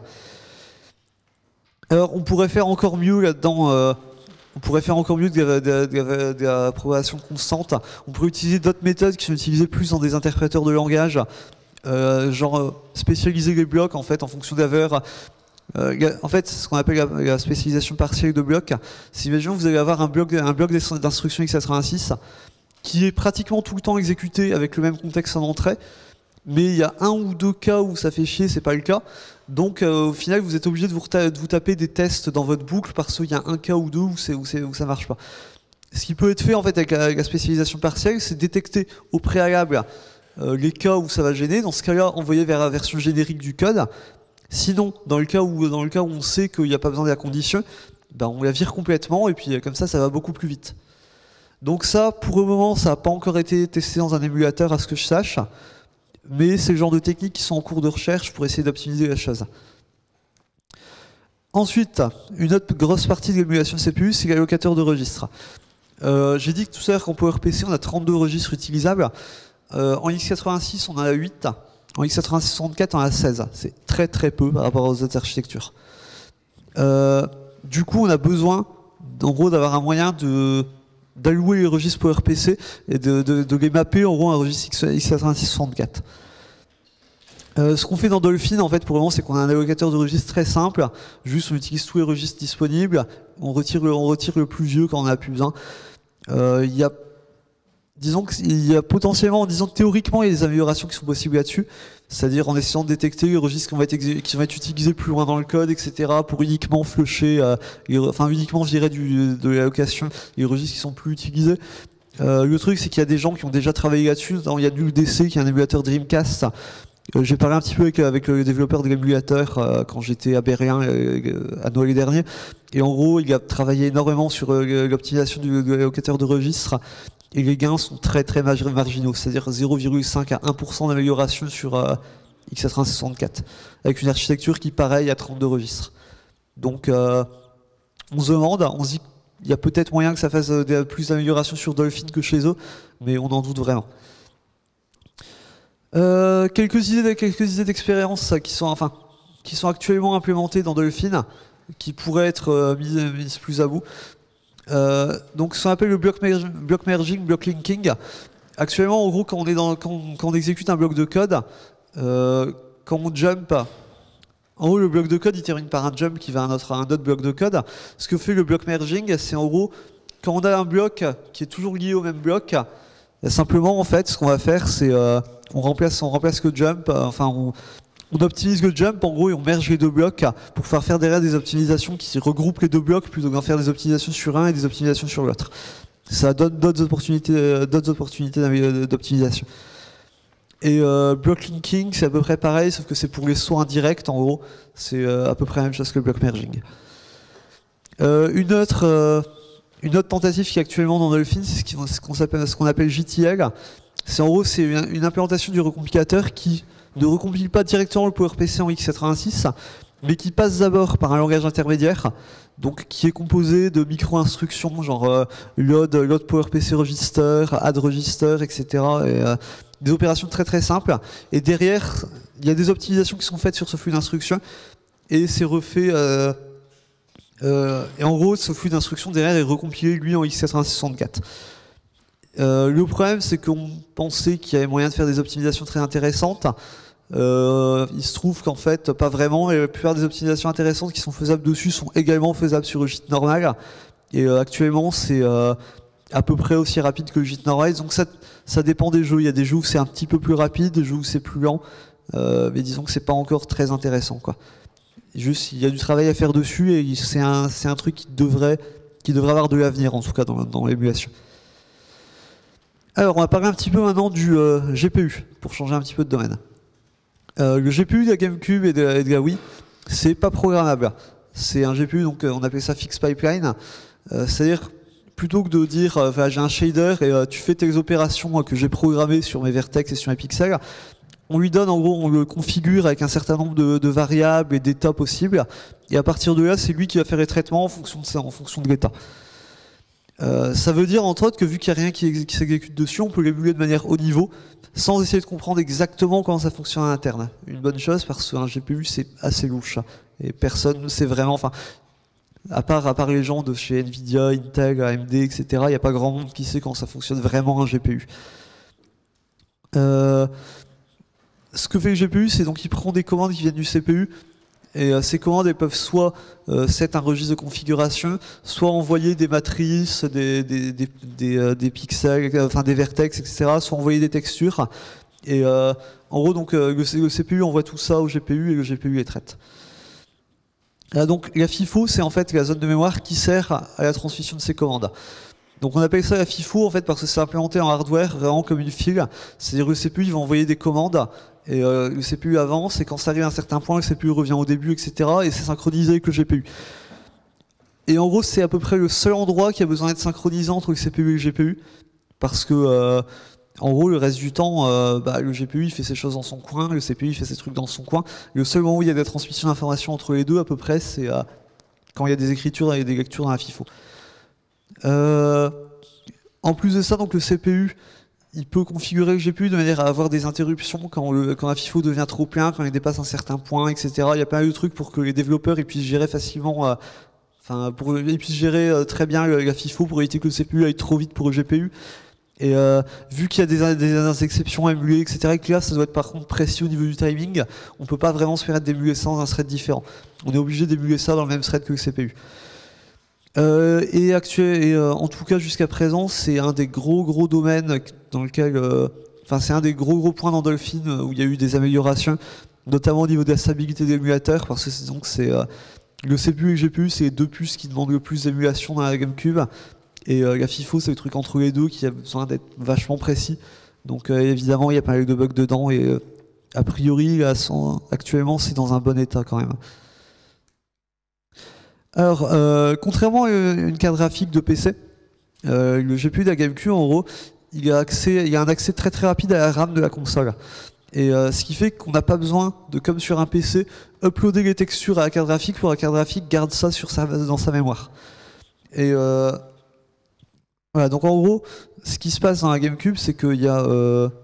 Alors, on pourrait faire encore mieux là-dedans. On pourrait faire encore mieux de la propagation constante. On pourrait utiliser d'autres méthodes qui sont utilisées plus dans des interpréteurs de langage, genre spécialiser les blocs en fait en fonction de la valeur. En fait, ce qu'on appelle la spécialisation partielle de blocs. Si imaginons que vous allez avoir un bloc d'instruction x86 qui est pratiquement tout le temps exécuté avec le même contexte en entrée, mais il y a un ou deux cas où ça fait chier, c'est pas le cas. Donc au final, vous êtes obligé de vous taper des tests dans votre boucle parce qu'il y a un cas ou deux où ça marche pas. Ce qui peut être fait en fait avec la spécialisation partielle, c'est détecter au préalable les cas où ça va gêner. Dans ce cas-là, envoyer vers la version générique du code. Sinon, dans le cas où on sait qu'il n'y a pas besoin de la condition, ben on la vire complètement et puis comme ça va beaucoup plus vite. Donc ça, pour le moment, ça n'a pas encore été testé dans un émulateur à ce que je sache. Mais c'est le genre de techniques qui sont en cours de recherche pour essayer d'optimiser la chose. Ensuite, une autre grosse partie de l'émulation de CPU, c'est l'allocateur de registres. J'ai dit que tout à l'heure qu'en PowerPC, on a 32 registres utilisables. En x86, on en a 8. En x86-64, on en a 16. C'est très très peu par rapport aux autres architectures. Du coup, on a besoin, en gros, d'avoir un moyen d'allouer les registres PowerPC et de les mapper en gros à un registre x86-64. Ce qu'on fait dans Dolphin en fait pour le moment c'est qu'on a un allocateur de registres très simple, juste on utilise tous les registres disponibles, on retire le plus vieux quand on n'a plus besoin. Disons potentiellement, théoriquement il y a des améliorations qui sont possibles là-dessus, c'est-à-dire en essayant de détecter les registres qui vont être utilisés plus loin dans le code, etc. pour uniquement flusher, uniquement virer de l'allocation les registres qui sont plus utilisés. Le truc c'est qu'il y a des gens qui ont déjà travaillé là-dessus, il y a NullDC qui est un émulateur Dreamcast. J'ai parlé un petit peu avec le développeur de l'émulateur quand j'étais à Berlin à Noël dernier, et en gros il a travaillé énormément sur l'optimisation de l'allocateur de registres. Et les gains sont très très marginaux, c'est-à-dire 0,5 à 1% d'amélioration sur x86-64, avec une architecture qui pareille à 32 registres. Donc on se demande, on se dit qu'il y a peut-être moyen que ça fasse plus d'amélioration sur Dolphin que chez eux, mais on en doute vraiment. Quelques idées d'expérience qui sont actuellement implémentées dans Dolphin, qui pourraient être mises plus à bout. Donc ce qu'on appelle le block merging, block linking. Actuellement, en gros, quand on exécute un bloc de code, quand on jump En gros, le bloc de code, il termine par un jump qui va à un autre bloc de code. Ce que fait le bloc merging, c'est en gros, quand on a un bloc qui est toujours lié au même bloc, simplement, en fait, ce qu'on va faire, c'est on remplace le jump, on optimise le jump, en gros, et on merge les deux blocs pour pouvoir faire derrière des optimisations qui regroupent les deux blocs plutôt qu'en faire des optimisations sur un et des optimisations sur l'autre. Ça donne d'autres opportunités d'optimisation. Et block linking, c'est à peu près pareil, sauf que c'est pour les sauts indirects, en gros. C'est à peu près la même chose que le block merging. Une autre tentative qui est actuellement dans Dolphin, c'est ce qu'on appelle JTL. C'est en gros, c'est une implémentation du recompilateur qui ne recompile pas directement le PowerPC en x86, mais qui passe d'abord par un langage intermédiaire, donc qui est composé de micro-instructions, genre load PowerPC register, add register, etc. Et, des opérations très très simples. Et derrière, il y a des optimisations qui sont faites sur ce flux d'instructions, et c'est refait. Et en gros, ce flux d'instructions derrière est recompilé lui en x86-64. Le problème, c'est qu'on pensait qu'il y avait moyen de faire des optimisations très intéressantes. Il se trouve qu'en fait, pas vraiment, et la plupart des optimisations intéressantes qui sont faisables dessus sont également faisables sur le JIT normal. Et actuellement, c'est à peu près aussi rapide que le JIT normal. Donc ça dépend des jeux. Il y a des jeux où c'est un petit peu plus rapide, des jeux où c'est plus lent. Mais disons que c'est pas encore très intéressant, quoi. Juste, il y a du travail à faire dessus et c'est un truc qui devrait avoir de l'avenir, en tout cas dans l'émulation. Alors, on va parler un petit peu maintenant du GPU, pour changer un petit peu de domaine. Le GPU de la GameCube et de la Wii, c'est pas programmable. C'est un GPU, donc on appelle ça fixed pipeline. C'est-à-dire, plutôt que de dire j'ai un shader et tu fais tes opérations que j'ai programmées sur mes vertex et sur mes pixels, on lui donne, en gros, on le configure avec un certain nombre de variables et d'états possibles. Et à partir de là, c'est lui qui va faire les traitements en fonction de l'état. Ça veut dire, entre autres, que vu qu'il n'y a rien qui s'exécute dessus, on peut l'émuler de manière haut niveau, sans essayer de comprendre exactement comment ça fonctionne à l'interne. Une bonne chose, parce qu'un GPU, c'est assez louche. Et personne ne sait vraiment... Enfin, à part les gens de chez Nvidia, Intel, AMD, etc., il n'y a pas grand monde qui sait comment ça fonctionne vraiment un GPU. Ce que fait le GPU, c'est donc qu'il prend des commandes qui viennent du CPU, et ces commandes, elles peuvent soit set un registre de configuration, soit envoyer des matrices, des pixels, enfin des vertex, etc., soit envoyer des textures. Et en gros, donc, le CPU envoie tout ça au GPU et le GPU les traite. Donc la FIFO, c'est en fait la zone de mémoire qui sert à la transmission de ces commandes. Donc on appelle ça la FIFO en fait parce que c'est implémenté en hardware vraiment comme une file. C'est-à-dire que le CPU il va envoyer des commandes et le CPU avance et quand ça arrive à un certain point, le CPU revient au début, etc. Et c'est synchronisé avec le GPU. Et en gros c'est à peu près le seul endroit qui a besoin d'être synchronisé entre le CPU et le GPU parce que en gros le reste du temps le GPU il fait ses choses dans son coin, le CPU il fait ses trucs dans son coin. Le seul moment où il y a des transmissions d'informations entre les deux à peu près c'est quand il y a des écritures et des lectures dans la FIFO. En plus de ça, donc le CPU, il peut configurer le GPU de manière à avoir des interruptions quand la FIFO devient trop plein, quand il dépasse un certain point, etc. Il y a pas mal de trucs pour que les développeurs ils puissent gérer facilement, ils puissent gérer très bien la FIFO pour éviter que le CPU aille trop vite pour le GPU. Et vu qu'il y a des exceptions à émuler, etc., et que là, ça doit être par contre précis au niveau du timing, on peut pas vraiment se permettre d'émuler ça dans un thread différent. On est obligé d'émuler ça dans le même thread que le CPU. En tout cas jusqu'à présent c'est un des gros domaines dans lequel c'est un des gros points dans Dolphin où il y a eu des améliorations notamment au niveau de la stabilité de l'émulateur parce que donc c'est le CPU et le GPU c'est les deux puces qui demandent le plus d'émulation dans la GameCube et la FIFO c'est le truc entre les deux qui a besoin d'être vachement précis donc évidemment il y a pas mal de bugs dedans et a priori là, actuellement c'est dans un bon état quand même. Alors, contrairement à une carte graphique de PC, le GPU de la GameCube, en gros, il a un accès très très rapide à la RAM de la console. Et ce qui fait qu'on n'a pas besoin de, comme sur un PC, uploader les textures à la carte graphique pour que la carte graphique garde ça dans sa mémoire. Et voilà, donc en gros, ce qui se passe dans la GameCube, c'est qu'il y a...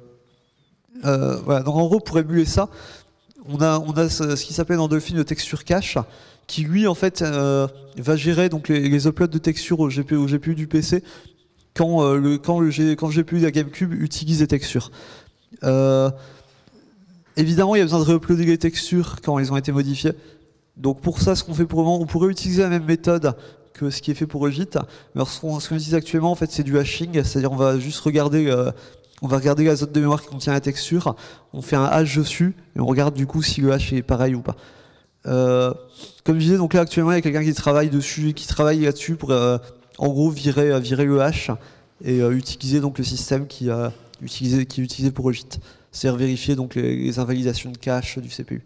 donc en gros, pour émuler ça, on a ce qui s'appelle dans Dolphin le texture cache, qui lui en fait va gérer donc les uploads de textures au GPU du PC quand le GPU de la GameCube utilise des textures. Évidemment, il y a besoin de réuploader les textures quand elles ont été modifiées. Donc pour ça, ce qu'on fait pour le moment, on pourrait utiliser la même méthode que ce qui est fait pour Regit. Alors ce qu'on utilise actuellement, en fait, c'est du hashing, c'est-à-dire on va juste regarder, on va regarder la zone de mémoire qui contient la texture, on fait un hash dessus et on regarde du coup si le hash est pareil ou pas. Comme je disais, donc là actuellement, il y a quelqu'un qui travaille dessus, qui travaille là-dessus pour en gros virer le hash et utiliser donc le système qui est utilisé pour Regit. C'est-à-dire vérifier donc les invalidations de cache du CPU.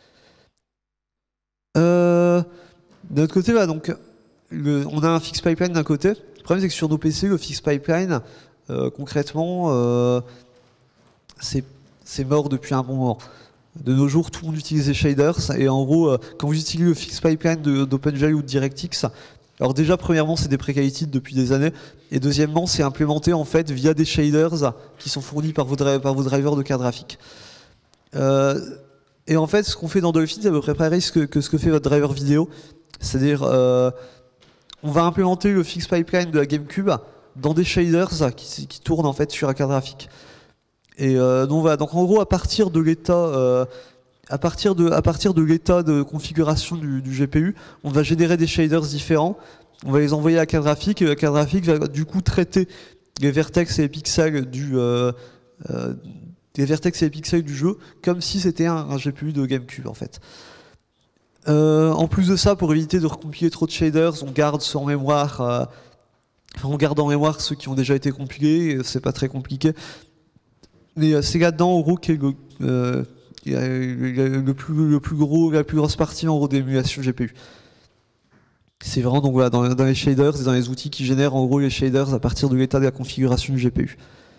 De notre côté, là, donc, on a un fixed pipeline d'un côté. Le problème, c'est que sur nos PC, le fixed pipeline, concrètement, c'est mort depuis un bon moment. De nos jours, tout le monde utilise les shaders. Et en gros, quand vous utilisez le fixed pipeline d'OpenGL ou de DirectX, alors déjà, premièrement, c'est deprecated depuis des années. Et deuxièmement, c'est implémenté en fait via des shaders qui sont fournis par vos drivers de carte graphique. Et en fait, ce qu'on fait dans Dolphin, c'est à peu près pareil que ce que fait votre driver vidéo. C'est-à-dire, on va implémenter le fixed pipeline de la GameCube dans des shaders qui tournent en fait sur la carte graphique. Et donc voilà. Donc en gros, à partir de l'état de configuration du GPU, on va générer des shaders différents, on va les envoyer à la carte graphique, et la carte graphique va du coup traiter les vertex et les pixels du jeu comme si c'était un GPU de GameCube en fait. En plus de ça, pour éviter de recompiler trop de shaders, on garde en mémoire, on garde en mémoire ceux qui ont déjà été compilés, c'est pas très compliqué. Mais c'est là-dedans en gros qui est la plus grosse partie en gros d'émulation GPU. C'est vraiment donc voilà, dans les shaders et dans les outils qui génèrent en gros les shaders à partir de l'état de la configuration du GPU.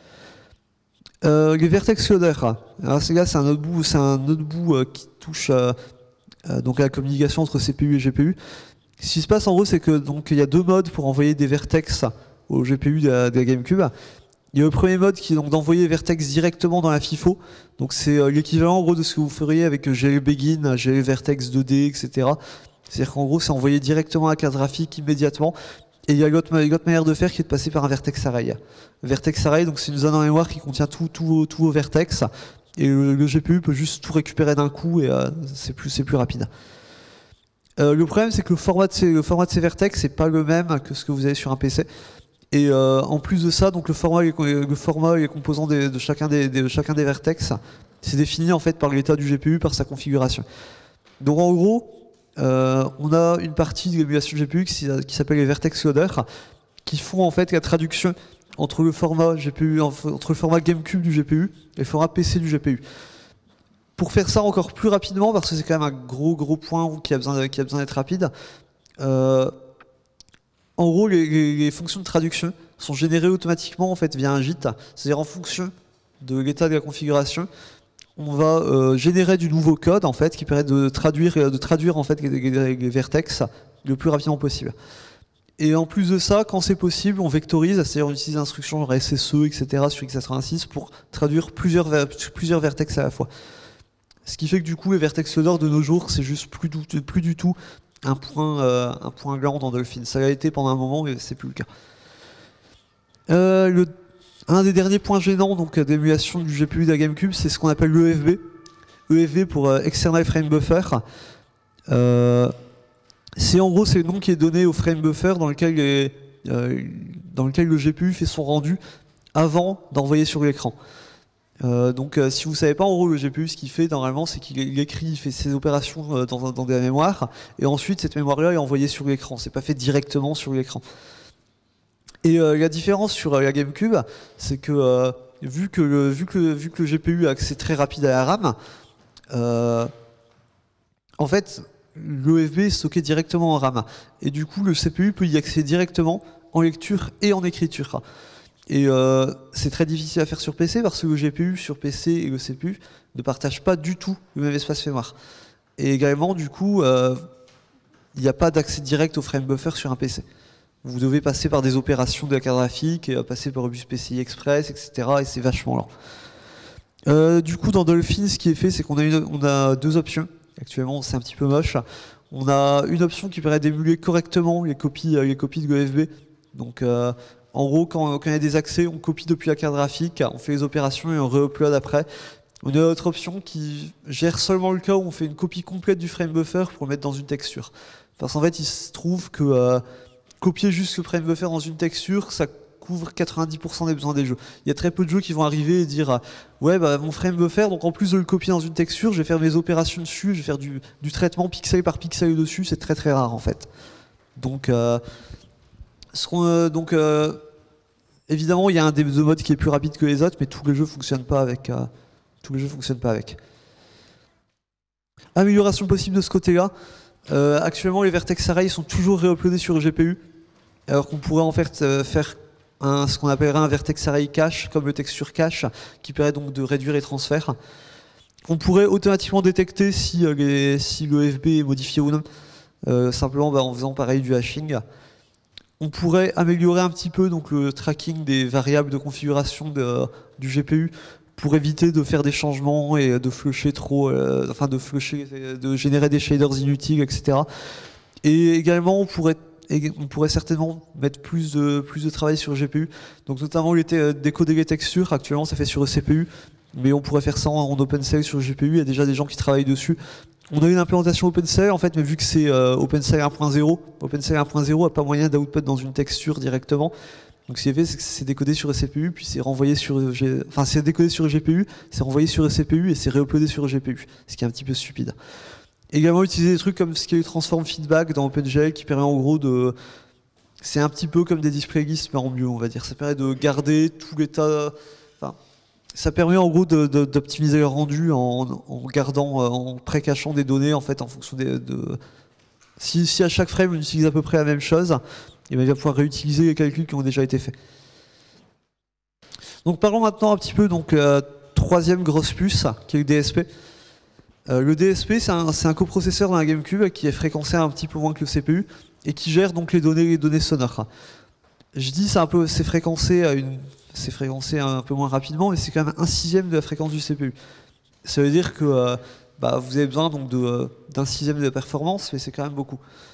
Les vertex loaders, alors c'est un autre bout qui touche donc à la communication entre CPU et GPU. Ce qui se passe en gros, c'est que donc il y a deux modes pour envoyer des vertex au GPU de la GameCube. Il y a le premier mode qui est donc d'envoyer vertex directement dans la FIFO. Donc c'est l'équivalent en gros de ce que vous feriez avec GLBegin, GLVertex 2D, etc. C'est-à-dire qu'en gros c'est envoyé directement à la carte graphique immédiatement. Et il y a l'autre manière de faire qui est de passer par un vertex array. Vertex array, donc c'est une zone en mémoire qui contient tous vos vertex. Et le GPU peut juste tout récupérer d'un coup et c'est plus rapide. Le problème c'est que le format de ces vertex c'est pas le même que ce que vous avez sur un PC. Et en plus de ça, donc le format et les composants de chacun des vertex, c'est défini en fait par l'état du GPU, par sa configuration. Donc en gros, on a une partie de l'émulation GPU qui s'appelle les vertex loaders, qui font en fait la traduction entre le format GPU, entre le format GameCube du GPU et le format PC du GPU. Pour faire ça encore plus rapidement, parce que c'est quand même un gros point qui a besoin d'être rapide. En gros, les fonctions de traduction sont générées automatiquement en fait via un JIT, c'est-à-dire en fonction de l'état de la configuration, on va générer du nouveau code en fait qui permet de traduire en fait les vertex le plus rapidement possible. Et en plus de ça, quand c'est possible, on vectorise, c'est-à-dire on utilise l'instruction genre SSE, etc. sur x86 pour traduire plusieurs vertex à la fois. Ce qui fait que du coup, les vertex loaders de nos jours, c'est juste plus du tout un point blanc dans Dolphin. Ça l'a été pendant un moment, mais c'est plus le cas. Un des derniers points gênants d'émulation du GPU de la GameCube, c'est ce qu'on appelle l'EFB. EFB pour External Frame Buffer. C'est en gros le nom qui est donné au frame buffer dans lequel le GPU fait son rendu avant d'envoyer sur l'écran. Si vous ne savez pas, en gros, le GPU, ce qu'il fait normalement, c'est qu'il écrit, il fait ses opérations dans de la mémoire, et ensuite cette mémoire-là est envoyée sur l'écran. C'est pas fait directement sur l'écran. Et la différence sur la GameCube, c'est que vu que le GPU a accès très rapide à la RAM, en fait, l'EFB est stocké directement en RAM. Et du coup, le CPU peut y accéder directement en lecture et en écriture. Et c'est très difficile à faire sur PC parce que le GPU sur PC et le CPU ne partagent pas du tout le même espace mémoire. Et également, du coup, il n'y a pas d'accès direct au frame buffer sur un PC. Vous devez passer par des opérations de la carte graphique, et passer par le bus PCI Express, etc. Et c'est vachement lent. Du coup, dans Dolphin, ce qui est fait, c'est qu'on a deux options. Actuellement, c'est un petit peu moche. On a une option qui permet d'émuler correctement les copies de l'EFB. Donc, en gros, quand il y a des accès, on copie depuis la carte graphique, on fait les opérations et on re-upload après. On a une autre option qui gère seulement le cas où on fait une copie complète du frame buffer pour le mettre dans une texture. Parce qu'en fait, il se trouve que copier juste le frame buffer dans une texture, ça couvre 90% des besoins des jeux. Il y a très peu de jeux qui vont arriver et dire ouais, bah, mon frame buffer, donc en plus de le copier dans une texture, je vais faire mes opérations dessus, je vais faire du traitement pixel par pixel dessus, c'est très très rare en fait. Donc, évidemment, il y a un des deux modes qui est plus rapide que les autres, mais tous les jeux fonctionnent pas avec. Amélioration possible de ce côté-là. Actuellement, les vertex arrays sont toujours réuploadés sur le GPU, alors qu'on pourrait en fait faire ce qu'on appellerait un vertex array cache, comme le texture cache, qui permet donc de réduire les transferts. On pourrait automatiquement détecter si le FB est modifié ou non, simplement en faisant pareil du hashing. On pourrait améliorer un petit peu donc, le tracking des variables de configuration du GPU pour éviter de faire des changements et de flusher trop, de générer des shaders inutiles, etc. Et également, on pourrait certainement mettre plus de travail sur le GPU. Donc notamment décoder les textures, actuellement ça fait sur le CPU, mais on pourrait faire ça en OpenCL sur le GPU, il y a déjà des gens qui travaillent dessus. On a une implémentation OpenCL en fait, mais vu que c'est OpenCL 1.0, OpenCL 1.0 n'a pas moyen d'output dans une texture directement. Donc ce qui est fait, c'est que c'est décodé sur le CPU, puis c'est renvoyé c'est décodé sur le GPU, c'est renvoyé sur le CPU et c'est réuploadé sur le GPU, ce qui est un petit peu stupide. Également utiliser des trucs comme ce qui est le transform feedback dans OpenGL qui permet en gros de... C'est un petit peu comme des display lists mais en mieux on va dire. Ça permet de garder tout l'état... Enfin, ça permet en gros d'optimiser le rendu en gardant, en pré-cachant des données en fait en fonction Si à chaque frame on utilise à peu près la même chose, il va pouvoir réutiliser les calculs qui ont déjà été faits. Donc parlons maintenant un petit peu donc troisième grosse puce qui est le DSP. Le DSP, c'est un coprocesseur dans la GameCube qui est fréquencé un petit peu moins que le CPU et qui gère donc les données sonores. Je dis c'est fréquencé un peu moins rapidement, mais c'est quand même 1/6 de la fréquence du CPU. Ça veut dire que vous avez besoin donc d'un 1/6 de performance, mais c'est quand même beaucoup.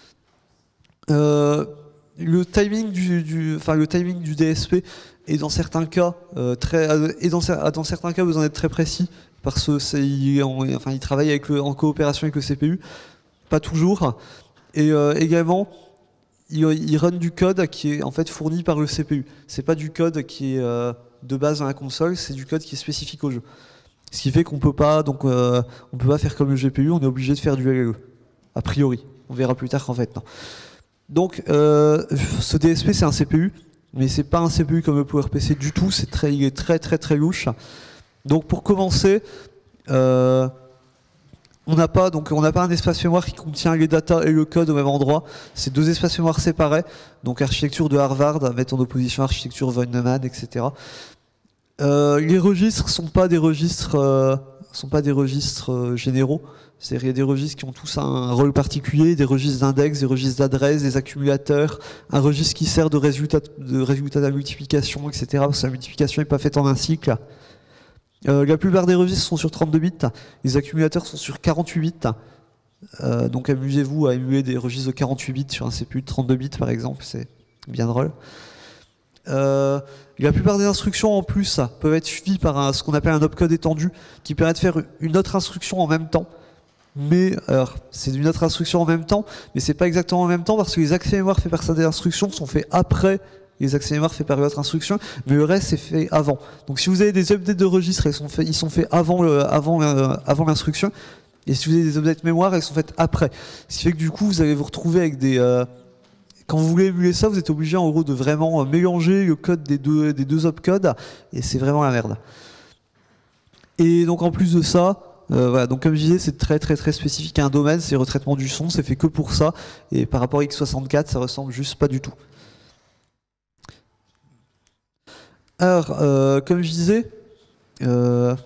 Le timing du DSP est dans certains cas dans certains cas besoin d'être très précis parce qu'il travaille en coopération avec le CPU, pas toujours. Et également, il run du code qui est en fait fourni par le CPU. C'est pas du code qui est de base dans la console, c'est du code qui est spécifique au jeu. Ce qui fait qu'on peut pas faire comme le GPU, on est obligé de faire du LLE. A priori, on verra plus tard qu'en fait non. Donc ce DSP c'est un CPU, mais c'est pas un CPU comme le PowerPC du tout, il est très très très louche. Donc pour commencer, on n'a pas un espace mémoire qui contient les datas et le code au même endroit. C'est deux espaces mémoire séparés. Donc architecture de Harvard à mettre en opposition à architecture von Neumann, etc. Les registres sont pas des registres généraux. C'est-à-dire il y a des registres qui ont tous un rôle particulier, des registres d'index, des registres d'adresse, des accumulateurs, un registre qui sert de résultat de la multiplication, etc. Parce que la multiplication n'est pas faite en un cycle. La plupart des registres sont sur 32 bits, les accumulateurs sont sur 48 bits. Donc amusez-vous à émuler des registres de 48 bits sur un CPU de 32 bits par exemple, c'est bien drôle. La plupart des instructions en plus peuvent être suivies par ce qu'on appelle un opcode étendu qui permet de faire une autre instruction en même temps. Mais alors c'est une autre instruction en même temps, mais c'est pas exactement en même temps parce que les accès mémoire faits par cette instruction sont faits après les accès mémoire faits par l'autre instruction, mais le reste c'est fait avant. Donc si vous avez des updates de registres, ils sont faits avant l'instruction, et si vous avez des updates mémoire, elles sont faites après. Ce qui fait que du coup vous allez vous retrouver avec des... quand vous voulez émuler ça, vous êtes obligé en gros de vraiment mélanger le code des deux opcodes, et c'est vraiment la merde. Et donc en plus de ça, voilà, donc comme je disais, c'est très très très spécifique à un domaine, c'est le retraitement du son, c'est fait que pour ça, et par rapport à x64, ça ressemble juste pas du tout. Alors, comme je disais, le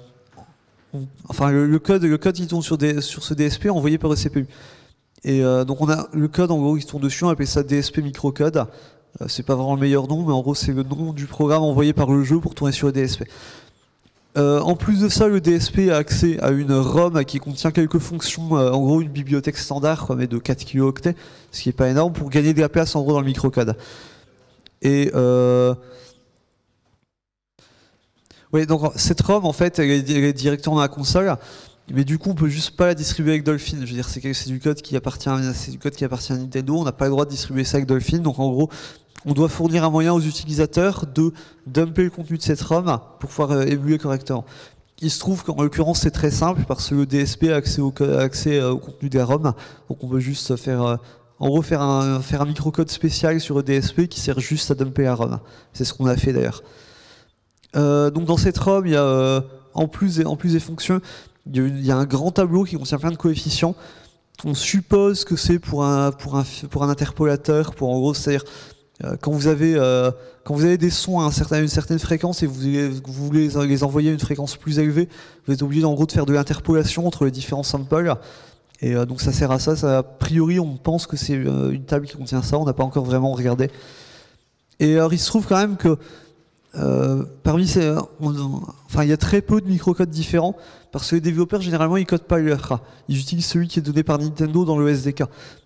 code qui tourne sur ce DSP envoyé par le CPU. Et donc on a le code en gros qui tourne dessus, on appelle ça DSP microcode. C'est pas vraiment le meilleur nom, mais en gros c'est le nom du programme envoyé par le jeu pour tourner sur le DSP. En plus de ça, le DSP a accès à une ROM qui contient quelques fonctions, en gros une bibliothèque standard, mais de 4 kilooctets, ce qui est pas énorme, pour gagner de la place en gros dans le microcode. Et Oui, donc cette ROM, en fait, elle est directement dans la console, mais du coup, on peut juste pas la distribuer avec Dolphin. Je veux dire, c'est du code qui appartient, c'est du code qui appartient à Nintendo. On n'a pas le droit de distribuer ça avec Dolphin. Donc, en gros, on doit fournir un moyen aux utilisateurs de dumper le contenu de cette ROM pour pouvoir émuler correctement. Il se trouve qu'en l'occurrence, c'est très simple parce que le DSP a accès au contenu de la ROM. Donc, on peut juste faire, en gros, faire un microcode spécial sur le DSP qui sert juste à dumper la ROM. C'est ce qu'on a fait d'ailleurs. Donc dans cette ROM, il y a en plus des fonctions, il y a un grand tableau qui contient plein de coefficients. On suppose que c'est pour un interpolateur, pour en gros, c'est-à-dire quand vous avez des sons à une certaine fréquence et vous voulez les envoyer à une fréquence plus élevée, vous êtes obligé en gros de faire de l'interpolation entre les différents samples. Et donc ça sert à ça. A priori, on pense que c'est une table qui contient ça. On n'a pas encore vraiment regardé. Et alors, il se trouve quand même que parmi ces, il y a très peu de microcodes différents parce que les développeurs généralement ils codent pas l'URA, ils utilisent celui qui est donné par Nintendo dans le SDK.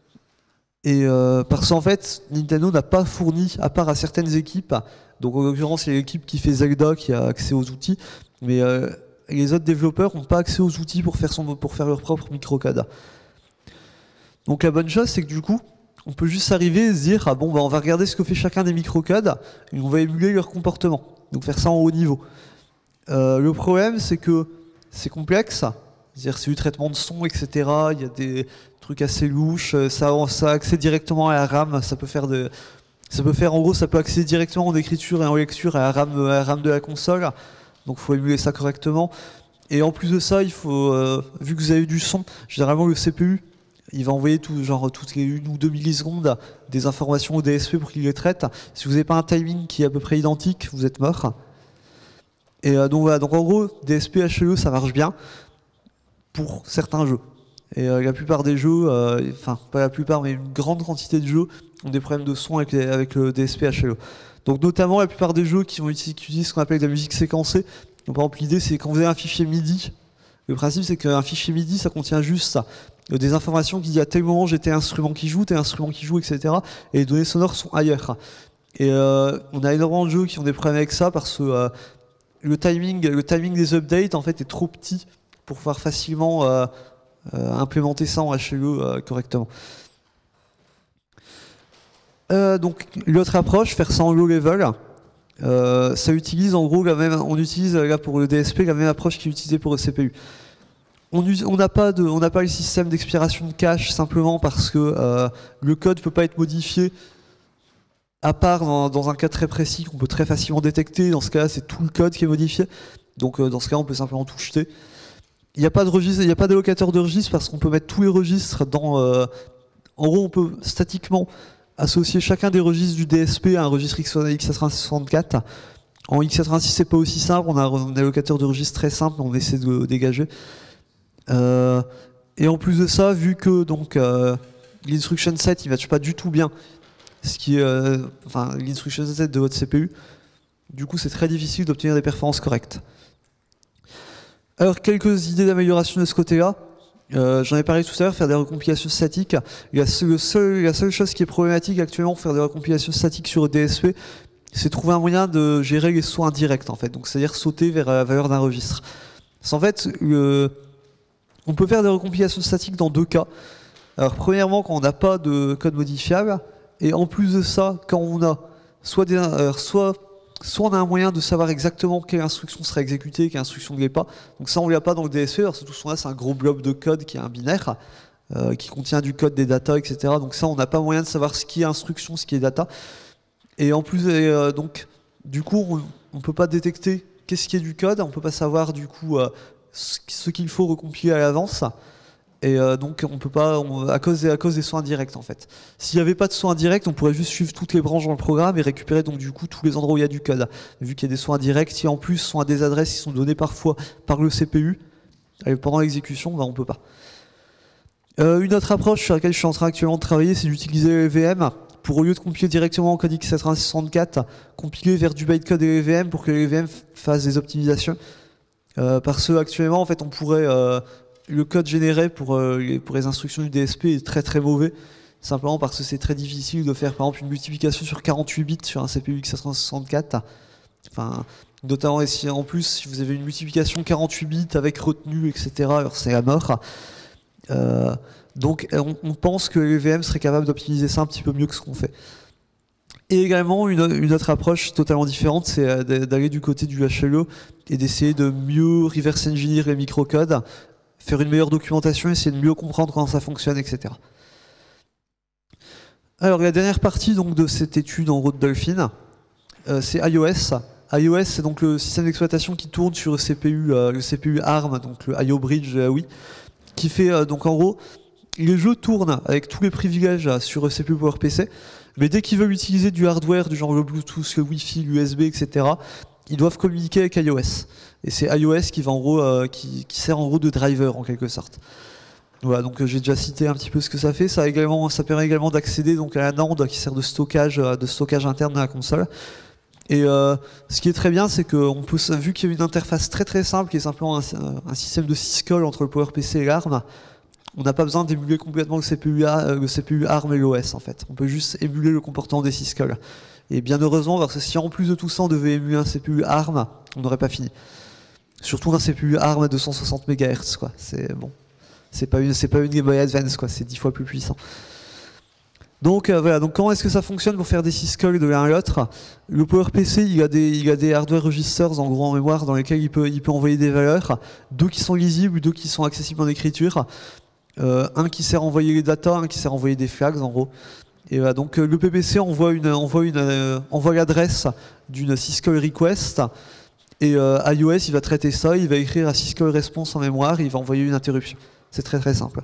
Et parce qu'en fait Nintendo n'a pas fourni, à part à certaines équipes, donc en l'occurrence il y a l'équipe qui fait Zelda qui a accès aux outils, mais les autres développeurs n'ont pas accès aux outils pour faire leur propre microcode. Donc la bonne chose c'est que du coup on peut juste arriver et se dire, ah bon, bah on va regarder ce que fait chacun des microcodes et on va émuler leur comportement. Donc faire ça en haut niveau. Le problème, c'est que c'est complexe. C'est-à-dire c'est du traitement de son, etc. Il y a des trucs assez louches. Ça accède directement à la RAM. Ça peut accéder directement en écriture et en lecture à la RAM de la console. Donc il faut émuler ça correctement. Et en plus de ça, il faut, vu que vous avez du son, généralement le CPU, il va envoyer toutes les 1 ou 2 millisecondes des informations au DSP pour qu'il les traite. Si vous n'avez pas un timing qui est à peu près identique, vous êtes mort. Et donc voilà, donc en gros, DSP HLE ça marche bien pour certains jeux. Et la plupart des jeux, enfin pas la plupart, mais une grande quantité de jeux ont des problèmes de son avec le DSP HLE. Donc notamment la plupart des jeux qui utilisent ce qu'on appelle de la musique séquencée. Donc par exemple l'idée c'est quand vous avez un fichier MIDI, le principe c'est qu'un fichier MIDI ça contient juste ça. Des informations qui disent à tel moment j'ai tel instrument qui joue, etc. Et les données sonores sont ailleurs. Et on a énormément de jeux qui ont des problèmes avec ça parce que le timing des updates en fait est trop petit pour pouvoir facilement implémenter ça en HLE correctement. Donc l'autre approche, faire ça en low level, ça utilise en gros on utilise là pour le DSP la même approche qu'il est utilisée pour le CPU. On n'a pas le système d'expiration de cache simplement parce que le code ne peut pas être modifié à part dans un cas très précis qu'on peut très facilement détecter. Dans ce cas-là, c'est tout le code qui est modifié. Donc dans ce cas, on peut simplement tout jeter. Il n'y a pas de registre, il n'y a pas d'allocateur de registre parce qu'on peut mettre tous les registres dans. En gros, on peut statiquement associer chacun des registres du DSP à un registre x86-64. En x86, c'est pas aussi simple. On a un allocateur de registre très simple, on essaie de le dégager. Et en plus de ça, vu que donc l'instruction set il matche pas du tout bien ce qui est l'instruction set de votre CPU, du coup c'est très difficile d'obtenir des performances correctes. Alors quelques idées d'amélioration de ce côté-là. J'en ai parlé tout à l'heure, faire des recompilations statiques. La seule chose qui est problématique actuellement pour faire des recompilations statiques sur le DSP, c'est trouver un moyen de gérer les sauts indirects en fait, donc c'est-à-dire sauter vers la valeur d'un registre. En fait, on peut faire des recompilations statiques dans deux cas. Alors premièrement, quand on n'a pas de code modifiable, et en plus de ça, quand on a soit on a un moyen de savoir exactement quelle instruction sera exécutée, quelle instruction ne l'est pas. Donc ça, on ne l'a pas dans le DSP, alors surtout là, c'est un gros blob de code qui est un binaire, qui contient du code, des data, etc. Donc ça, on n'a pas moyen de savoir ce qui est instruction, ce qui est data. Et en plus, donc, du coup, on ne peut pas détecter qu'est-ce qui est du code, on ne peut pas savoir du coup ce qu'il faut recompiler à l'avance. Et donc on peut pas, à cause des sauts indirects en fait. S'il n'y avait pas de sauts indirects, on pourrait juste suivre toutes les branches dans le programme et récupérer donc du coup tous les endroits où il y a du code. Vu qu'il y a des sauts indirects, si en plus sont à des adresses qui sont données parfois par le CPU, pendant l'exécution, ben, on peut pas. Une autre approche sur laquelle je suis en train actuellement de travailler, c'est d'utiliser le EVM pour, au lieu de compiler directement en code x86-64, compiler vers du bytecode et l'EVM pour que l'EVM fasse des optimisations. Parce que actuellement en fait on pourrait le code généré pour les instructions du DSP est très très mauvais, simplement parce que c'est très difficile de faire par exemple une multiplication sur 48 bits sur un CPU x86-64. Enfin, notamment et si, en plus si vous avez une multiplication 48 bits avec retenue, etc., alors c'est à mort. Donc on pense que les VM seraient capables d'optimiser ça un petit peu mieux que ce qu'on fait. Et également une autre approche totalement différente, c'est d'aller du côté du HLE et d'essayer de mieux reverse engineer les microcodes, faire une meilleure documentation, essayer de mieux comprendre comment ça fonctionne, etc. Alors la dernière partie donc, de cette étude en gros de Dolphin, c'est iOS. iOS, c'est donc le système d'exploitation qui tourne sur le CPU ARM, donc le IO Bridge de la Wii, qui fait donc en gros, les jeux tournent avec tous les privilèges sur le CPU PowerPC, mais dès qu'ils veulent utiliser du hardware, du genre le Bluetooth, le Wi-Fi, l'USB, etc., ils doivent communiquer avec iOS. Et c'est iOS qui va en gros, qui sert en gros de driver en quelque sorte. Voilà, donc j'ai déjà cité un petit peu ce que ça fait. Ça permet également d'accéder donc à la NAND qui sert de stockage interne de la console. Et ce qui est très bien, c'est que vu qu'il y a une interface très très simple, qui est simplement un système de syscall entre le PowerPC et l'ARM, on n'a pas besoin d'émuler complètement le CPU ARM et l'OS en fait. On peut juste émuler le comportement des syscalls. Et bien heureusement, parce que si en plus de tout ça on devait émuler un CPU ARM, on n'aurait pas fini. Surtout un CPU ARM à 260 MHz, quoi. C'est bon. C'est pas une Game Boy Advance, quoi. C'est 10 fois plus puissant. Donc voilà, donc comment est-ce que ça fonctionne pour faire des syscalls de l'un à l'autre? Le PowerPC, il a des hardware registers en gros en mémoire dans lesquels il peut envoyer des valeurs, deux qui sont lisibles, deux qui sont accessibles en écriture, un qui sert à envoyer les data, un qui sert à envoyer des flags en gros. Et voilà, donc le PPC envoie l'adresse d'une syscall request et iOS il va traiter ça, il va écrire un syscall response en mémoire, il va envoyer une interruption. C'est très très simple.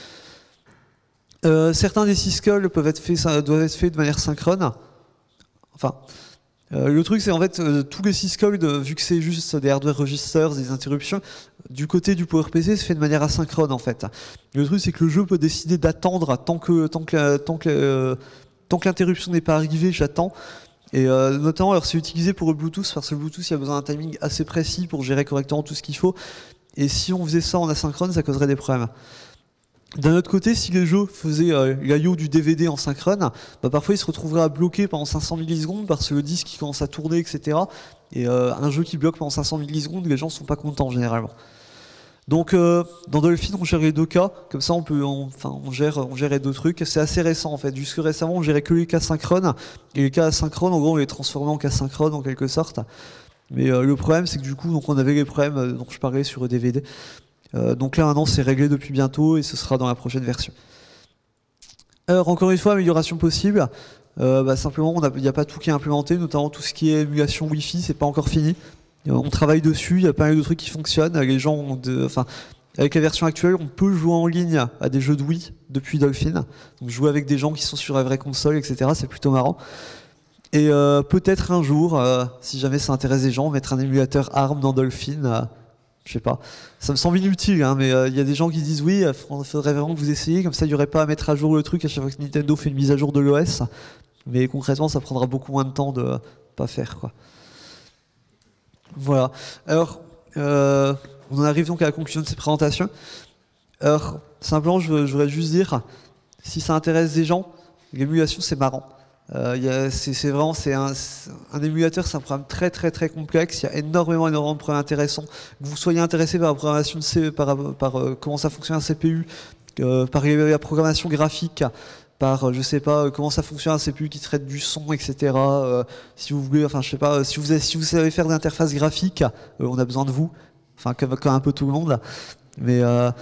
Certains des syscalls doivent être faits de manière synchrone. Enfin, le truc c'est en fait tous les syscalls, vu que c'est juste des hardware registers, des interruptions, du côté du PowerPC c'est fait de manière asynchrone en fait. Le truc c'est que le jeu peut décider d'attendre tant que l'interruption n'est pas arrivée, j'attends. Et notamment alors c'est utilisé pour le Bluetooth parce que le Bluetooth il y a besoin d'un timing assez précis pour gérer correctement tout ce qu'il faut. Et si on faisait ça en asynchrone, ça causerait des problèmes. D'un autre côté, si les jeux faisaient l'IO du DVD en synchrone, bah parfois ils se retrouveraient à bloquer pendant 500 millisecondes parce que le disque il commence à tourner, etc. Et un jeu qui bloque pendant 500 millisecondes, les gens sont pas contents généralement. Donc dans Dolphin, on gère les deux cas, comme ça on gère les deux trucs. C'est assez récent en fait. Jusque récemment, on gérait que les cas synchrones. Et les cas asynchrones, en gros, on les transformait en cas synchrones en quelque sorte. Mais le problème, c'est que du coup, donc, on avait les problèmes dont je parlais sur le DVD. Donc là, maintenant, c'est réglé depuis bientôt et ce sera dans la prochaine version. Alors, encore une fois, amélioration possible. Simplement, il n'y a pas tout qui est implémenté, notamment tout ce qui est émulation Wi-Fi, c'est pas encore fini. On travaille dessus, il y a pas mal de trucs qui fonctionnent. Les gens avec la version actuelle, on peut jouer en ligne à des jeux de Wii depuis Dolphin. Donc jouer avec des gens qui sont sur la vraie console, etc. C'est plutôt marrant. Et peut-être un jour, si jamais ça intéresse des gens, mettre un émulateur ARM dans Dolphin. Je sais pas. Ça me semble inutile, hein, mais il y a des gens qui disent oui, il faudrait vraiment que vous essayiez, comme ça il n'y aurait pas à mettre à jour le truc à chaque fois que Nintendo fait une mise à jour de l'OS. Mais concrètement, ça prendra beaucoup moins de temps de pas faire, quoi. Voilà. Alors, on en arrive donc à la conclusion de cette présentation. Alors, simplement, je voudrais juste dire, si ça intéresse des gens, l'émulation c'est marrant. C'est un émulateur, c'est un programme très très très complexe. Il y a énormément de problèmes intéressants. Que vous soyez intéressé par la programmation comment ça fonctionne un CPU, par la programmation graphique, par je sais pas comment ça fonctionne un CPU qui traite du son, etc. Si vous voulez, enfin je sais pas, si vous savez faire des interfaces graphiques, on a besoin de vous. Enfin comme un peu tout le monde. Mais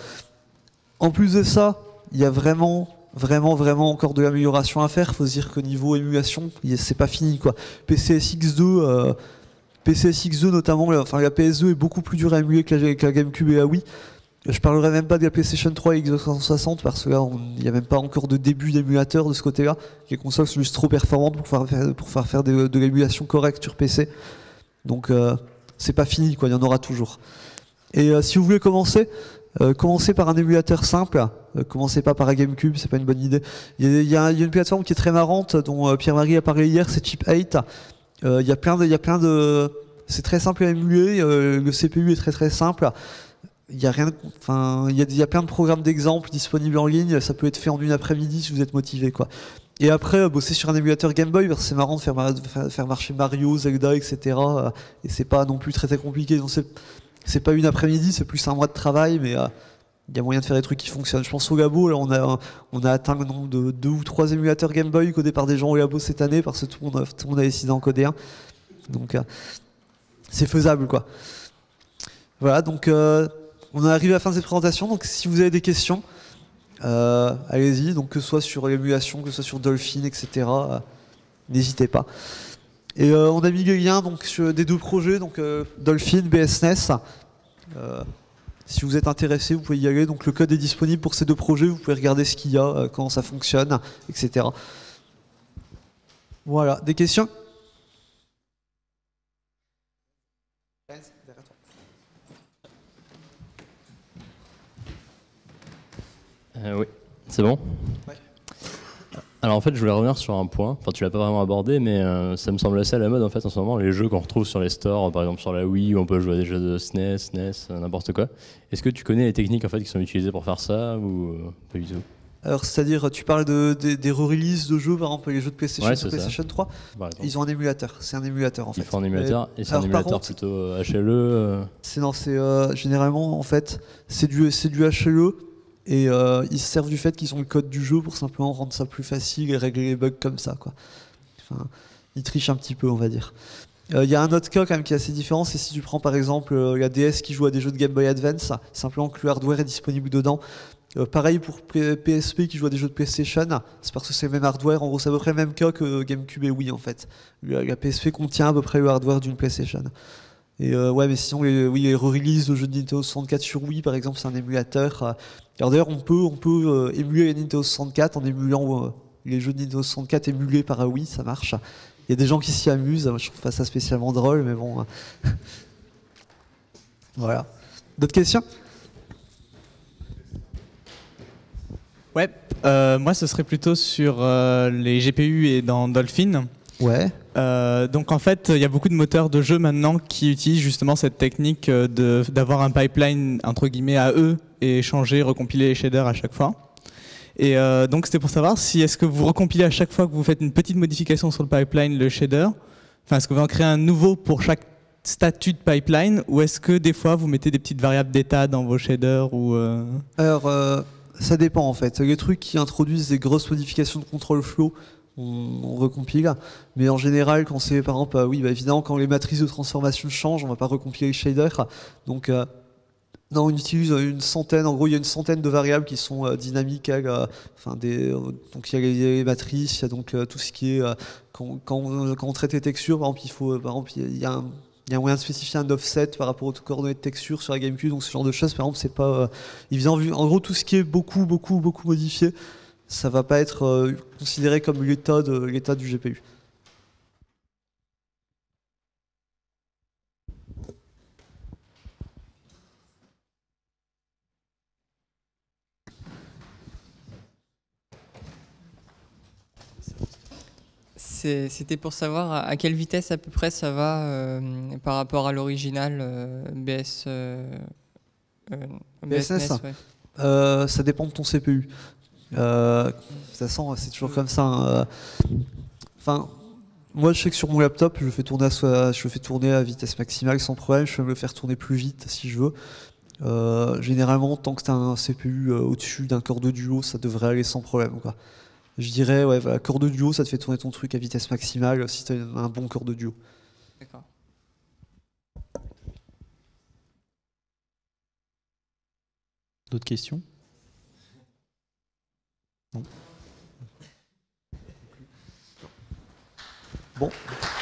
en plus de ça, il y a vraiment encore de l'amélioration à faire. Faut se dire qu'au niveau émulation, c'est pas fini quoi. PCSX2 notamment, la PS2 est beaucoup plus dure à émuler que la GameCube et la Wii. Je parlerai même pas de la PlayStation 3 et Xbox 360 parce que là, il n'y a même pas encore de début d'émulateur de ce côté-là. Les consoles sont juste trop performantes pour pouvoir faire de l'émulation correcte sur PC. Donc c'est pas fini quoi, il y en aura toujours. Et si vous voulez commencez par un émulateur simple, commencez pas par la GameCube, c'est pas une bonne idée. Il y a une plateforme qui est très marrante dont Pierre-Marie a parlé hier, c'est Chip8. Il y a plein de c'est très simple à émuler, le CPU est très très simple. Il y a plein de programmes d'exemples disponibles en ligne, ça peut être fait en une après-midi si vous êtes motivé quoi. Et après, bosser sur un émulateur Game Boy, parce que c'est marrant de faire marcher Mario, Zelda, etc. Et c'est pas non plus très très compliqué. Donc c'est pas une après-midi, c'est plus un mois de travail, mais il y a moyen de faire des trucs qui fonctionnent. Je pense au labo, là, on a atteint le nombre de 2 ou 3 émulateurs Game Boy codés par des gens au labo cette année, parce que tout le monde a décidé d'en coder un. Donc c'est faisable, quoi. Voilà, donc on est arrivé à la fin de cette présentation. Donc si vous avez des questions, allez-y, donc que ce soit sur l'émulation, que ce soit sur Dolphin, etc. N'hésitez pas. Et on a mis les liens donc, des 2 projets, donc Dolphin, BSNES. Si vous êtes intéressé, vous pouvez y aller. Donc le code est disponible pour ces 2 projets. Vous pouvez regarder ce qu'il y a, comment ça fonctionne, etc. Voilà, des questions? Oui, c'est bon. Ouais. Alors en fait, je voulais revenir sur un point. Enfin, tu l'as pas vraiment abordé, mais ça me semble assez à la mode en fait en ce moment. Les jeux qu'on retrouve sur les stores, par exemple sur la Wii, où on peut jouer à des jeux de SNES, NES, n'importe quoi. Est-ce que tu connais les techniques en fait qui sont utilisées pour faire ça ou pas du tout? Alors, c'est-à-dire, tu parles des re-releases de jeux, par exemple les jeux de PlayStation, Ouais, sur c'est ça. PlayStation 3. Ils ont un émulateur. C'est un émulateur en fait. Ils font un émulateur et c'est un alors, par émulateur contre, plutôt HLE. C'est généralement en fait c'est du HLE et ils se servent du fait qu'ils ont le code du jeu pour simplement rendre ça plus facile et régler les bugs comme ça, quoi. Enfin, ils trichent un petit peu, on va dire. Il y a un autre cas quand même qui est assez différent, c'est si tu prends par exemple la DS qui joue à des jeux de Game Boy Advance, simplement que le hardware est disponible dedans. Pareil pour PSP qui joue à des jeux de PlayStation, c'est parce que c'est le même hardware. En gros, c'est à peu près le même cas que GameCube et Wii en fait. La PSP contient à peu près le hardware d'une PlayStation. Et ouais, mais sinon, les re-releases de jeux de Nintendo 64 sur Wii, par exemple, c'est un émulateur. Alors d'ailleurs, on peut émuler les Nintendo 64 en émulant les jeux de Nintendo 64 émulés par Wii, ça marche. Il y a des gens qui s'y amusent, moi, je trouve pas ça spécialement drôle, mais bon. Voilà. D'autres questions? Ouais, moi ce serait plutôt sur les GPU et dans Dolphin. Ouais. Donc en fait, il y a beaucoup de moteurs de jeu maintenant qui utilisent justement cette technique d'avoir un pipeline entre guillemets à eux et changer, recompiler les shaders à chaque fois. Et donc c'était pour savoir si est-ce que vous recompilez à chaque fois que vous faites une petite modification sur le pipeline, le shader, enfin est-ce que vous en créez un nouveau pour chaque statut de pipeline, ou est-ce que des fois vous mettez des petites variables d'état dans vos shaders ou Alors ça dépend en fait. Les trucs qui introduisent des grosses modifications de control flow, on recompile, mais en général quand c'est par exemple oui évidemment quand les matrices de transformation changent, on va pas recompiler les shaders, donc non, on utilise une centaine, en gros il y a une centaine de variables qui sont dynamiques, donc il y a les matrices, il y a donc tout ce qui est quand on traite les textures, par exemple il y a un moyen de spécifier un offset par rapport aux coordonnées de texture sur la GameCube, donc ce genre de choses par exemple c'est pas évident. En gros tout ce qui est beaucoup modifié, ça va pas être considéré comme l'état du GPU. C'était pour savoir à quelle vitesse à peu près ça va par rapport à l'original BSNES, ouais. ça dépend de ton CPU. De toute façon, c'est toujours comme ça. Hein. Enfin, moi, je sais que sur mon laptop, je le fais tourner à vitesse maximale sans problème. Je peux me le faire tourner plus vite si je veux. Généralement, tant que tu as un CPU au-dessus d'un corps de duo, ça devrait aller sans problème, quoi. Je dirais, ouais, voilà, corps de duo, ça te fait tourner ton truc à vitesse maximale si tu as un bon corps de duo. D'accord. D'autres questions? Non. Bon.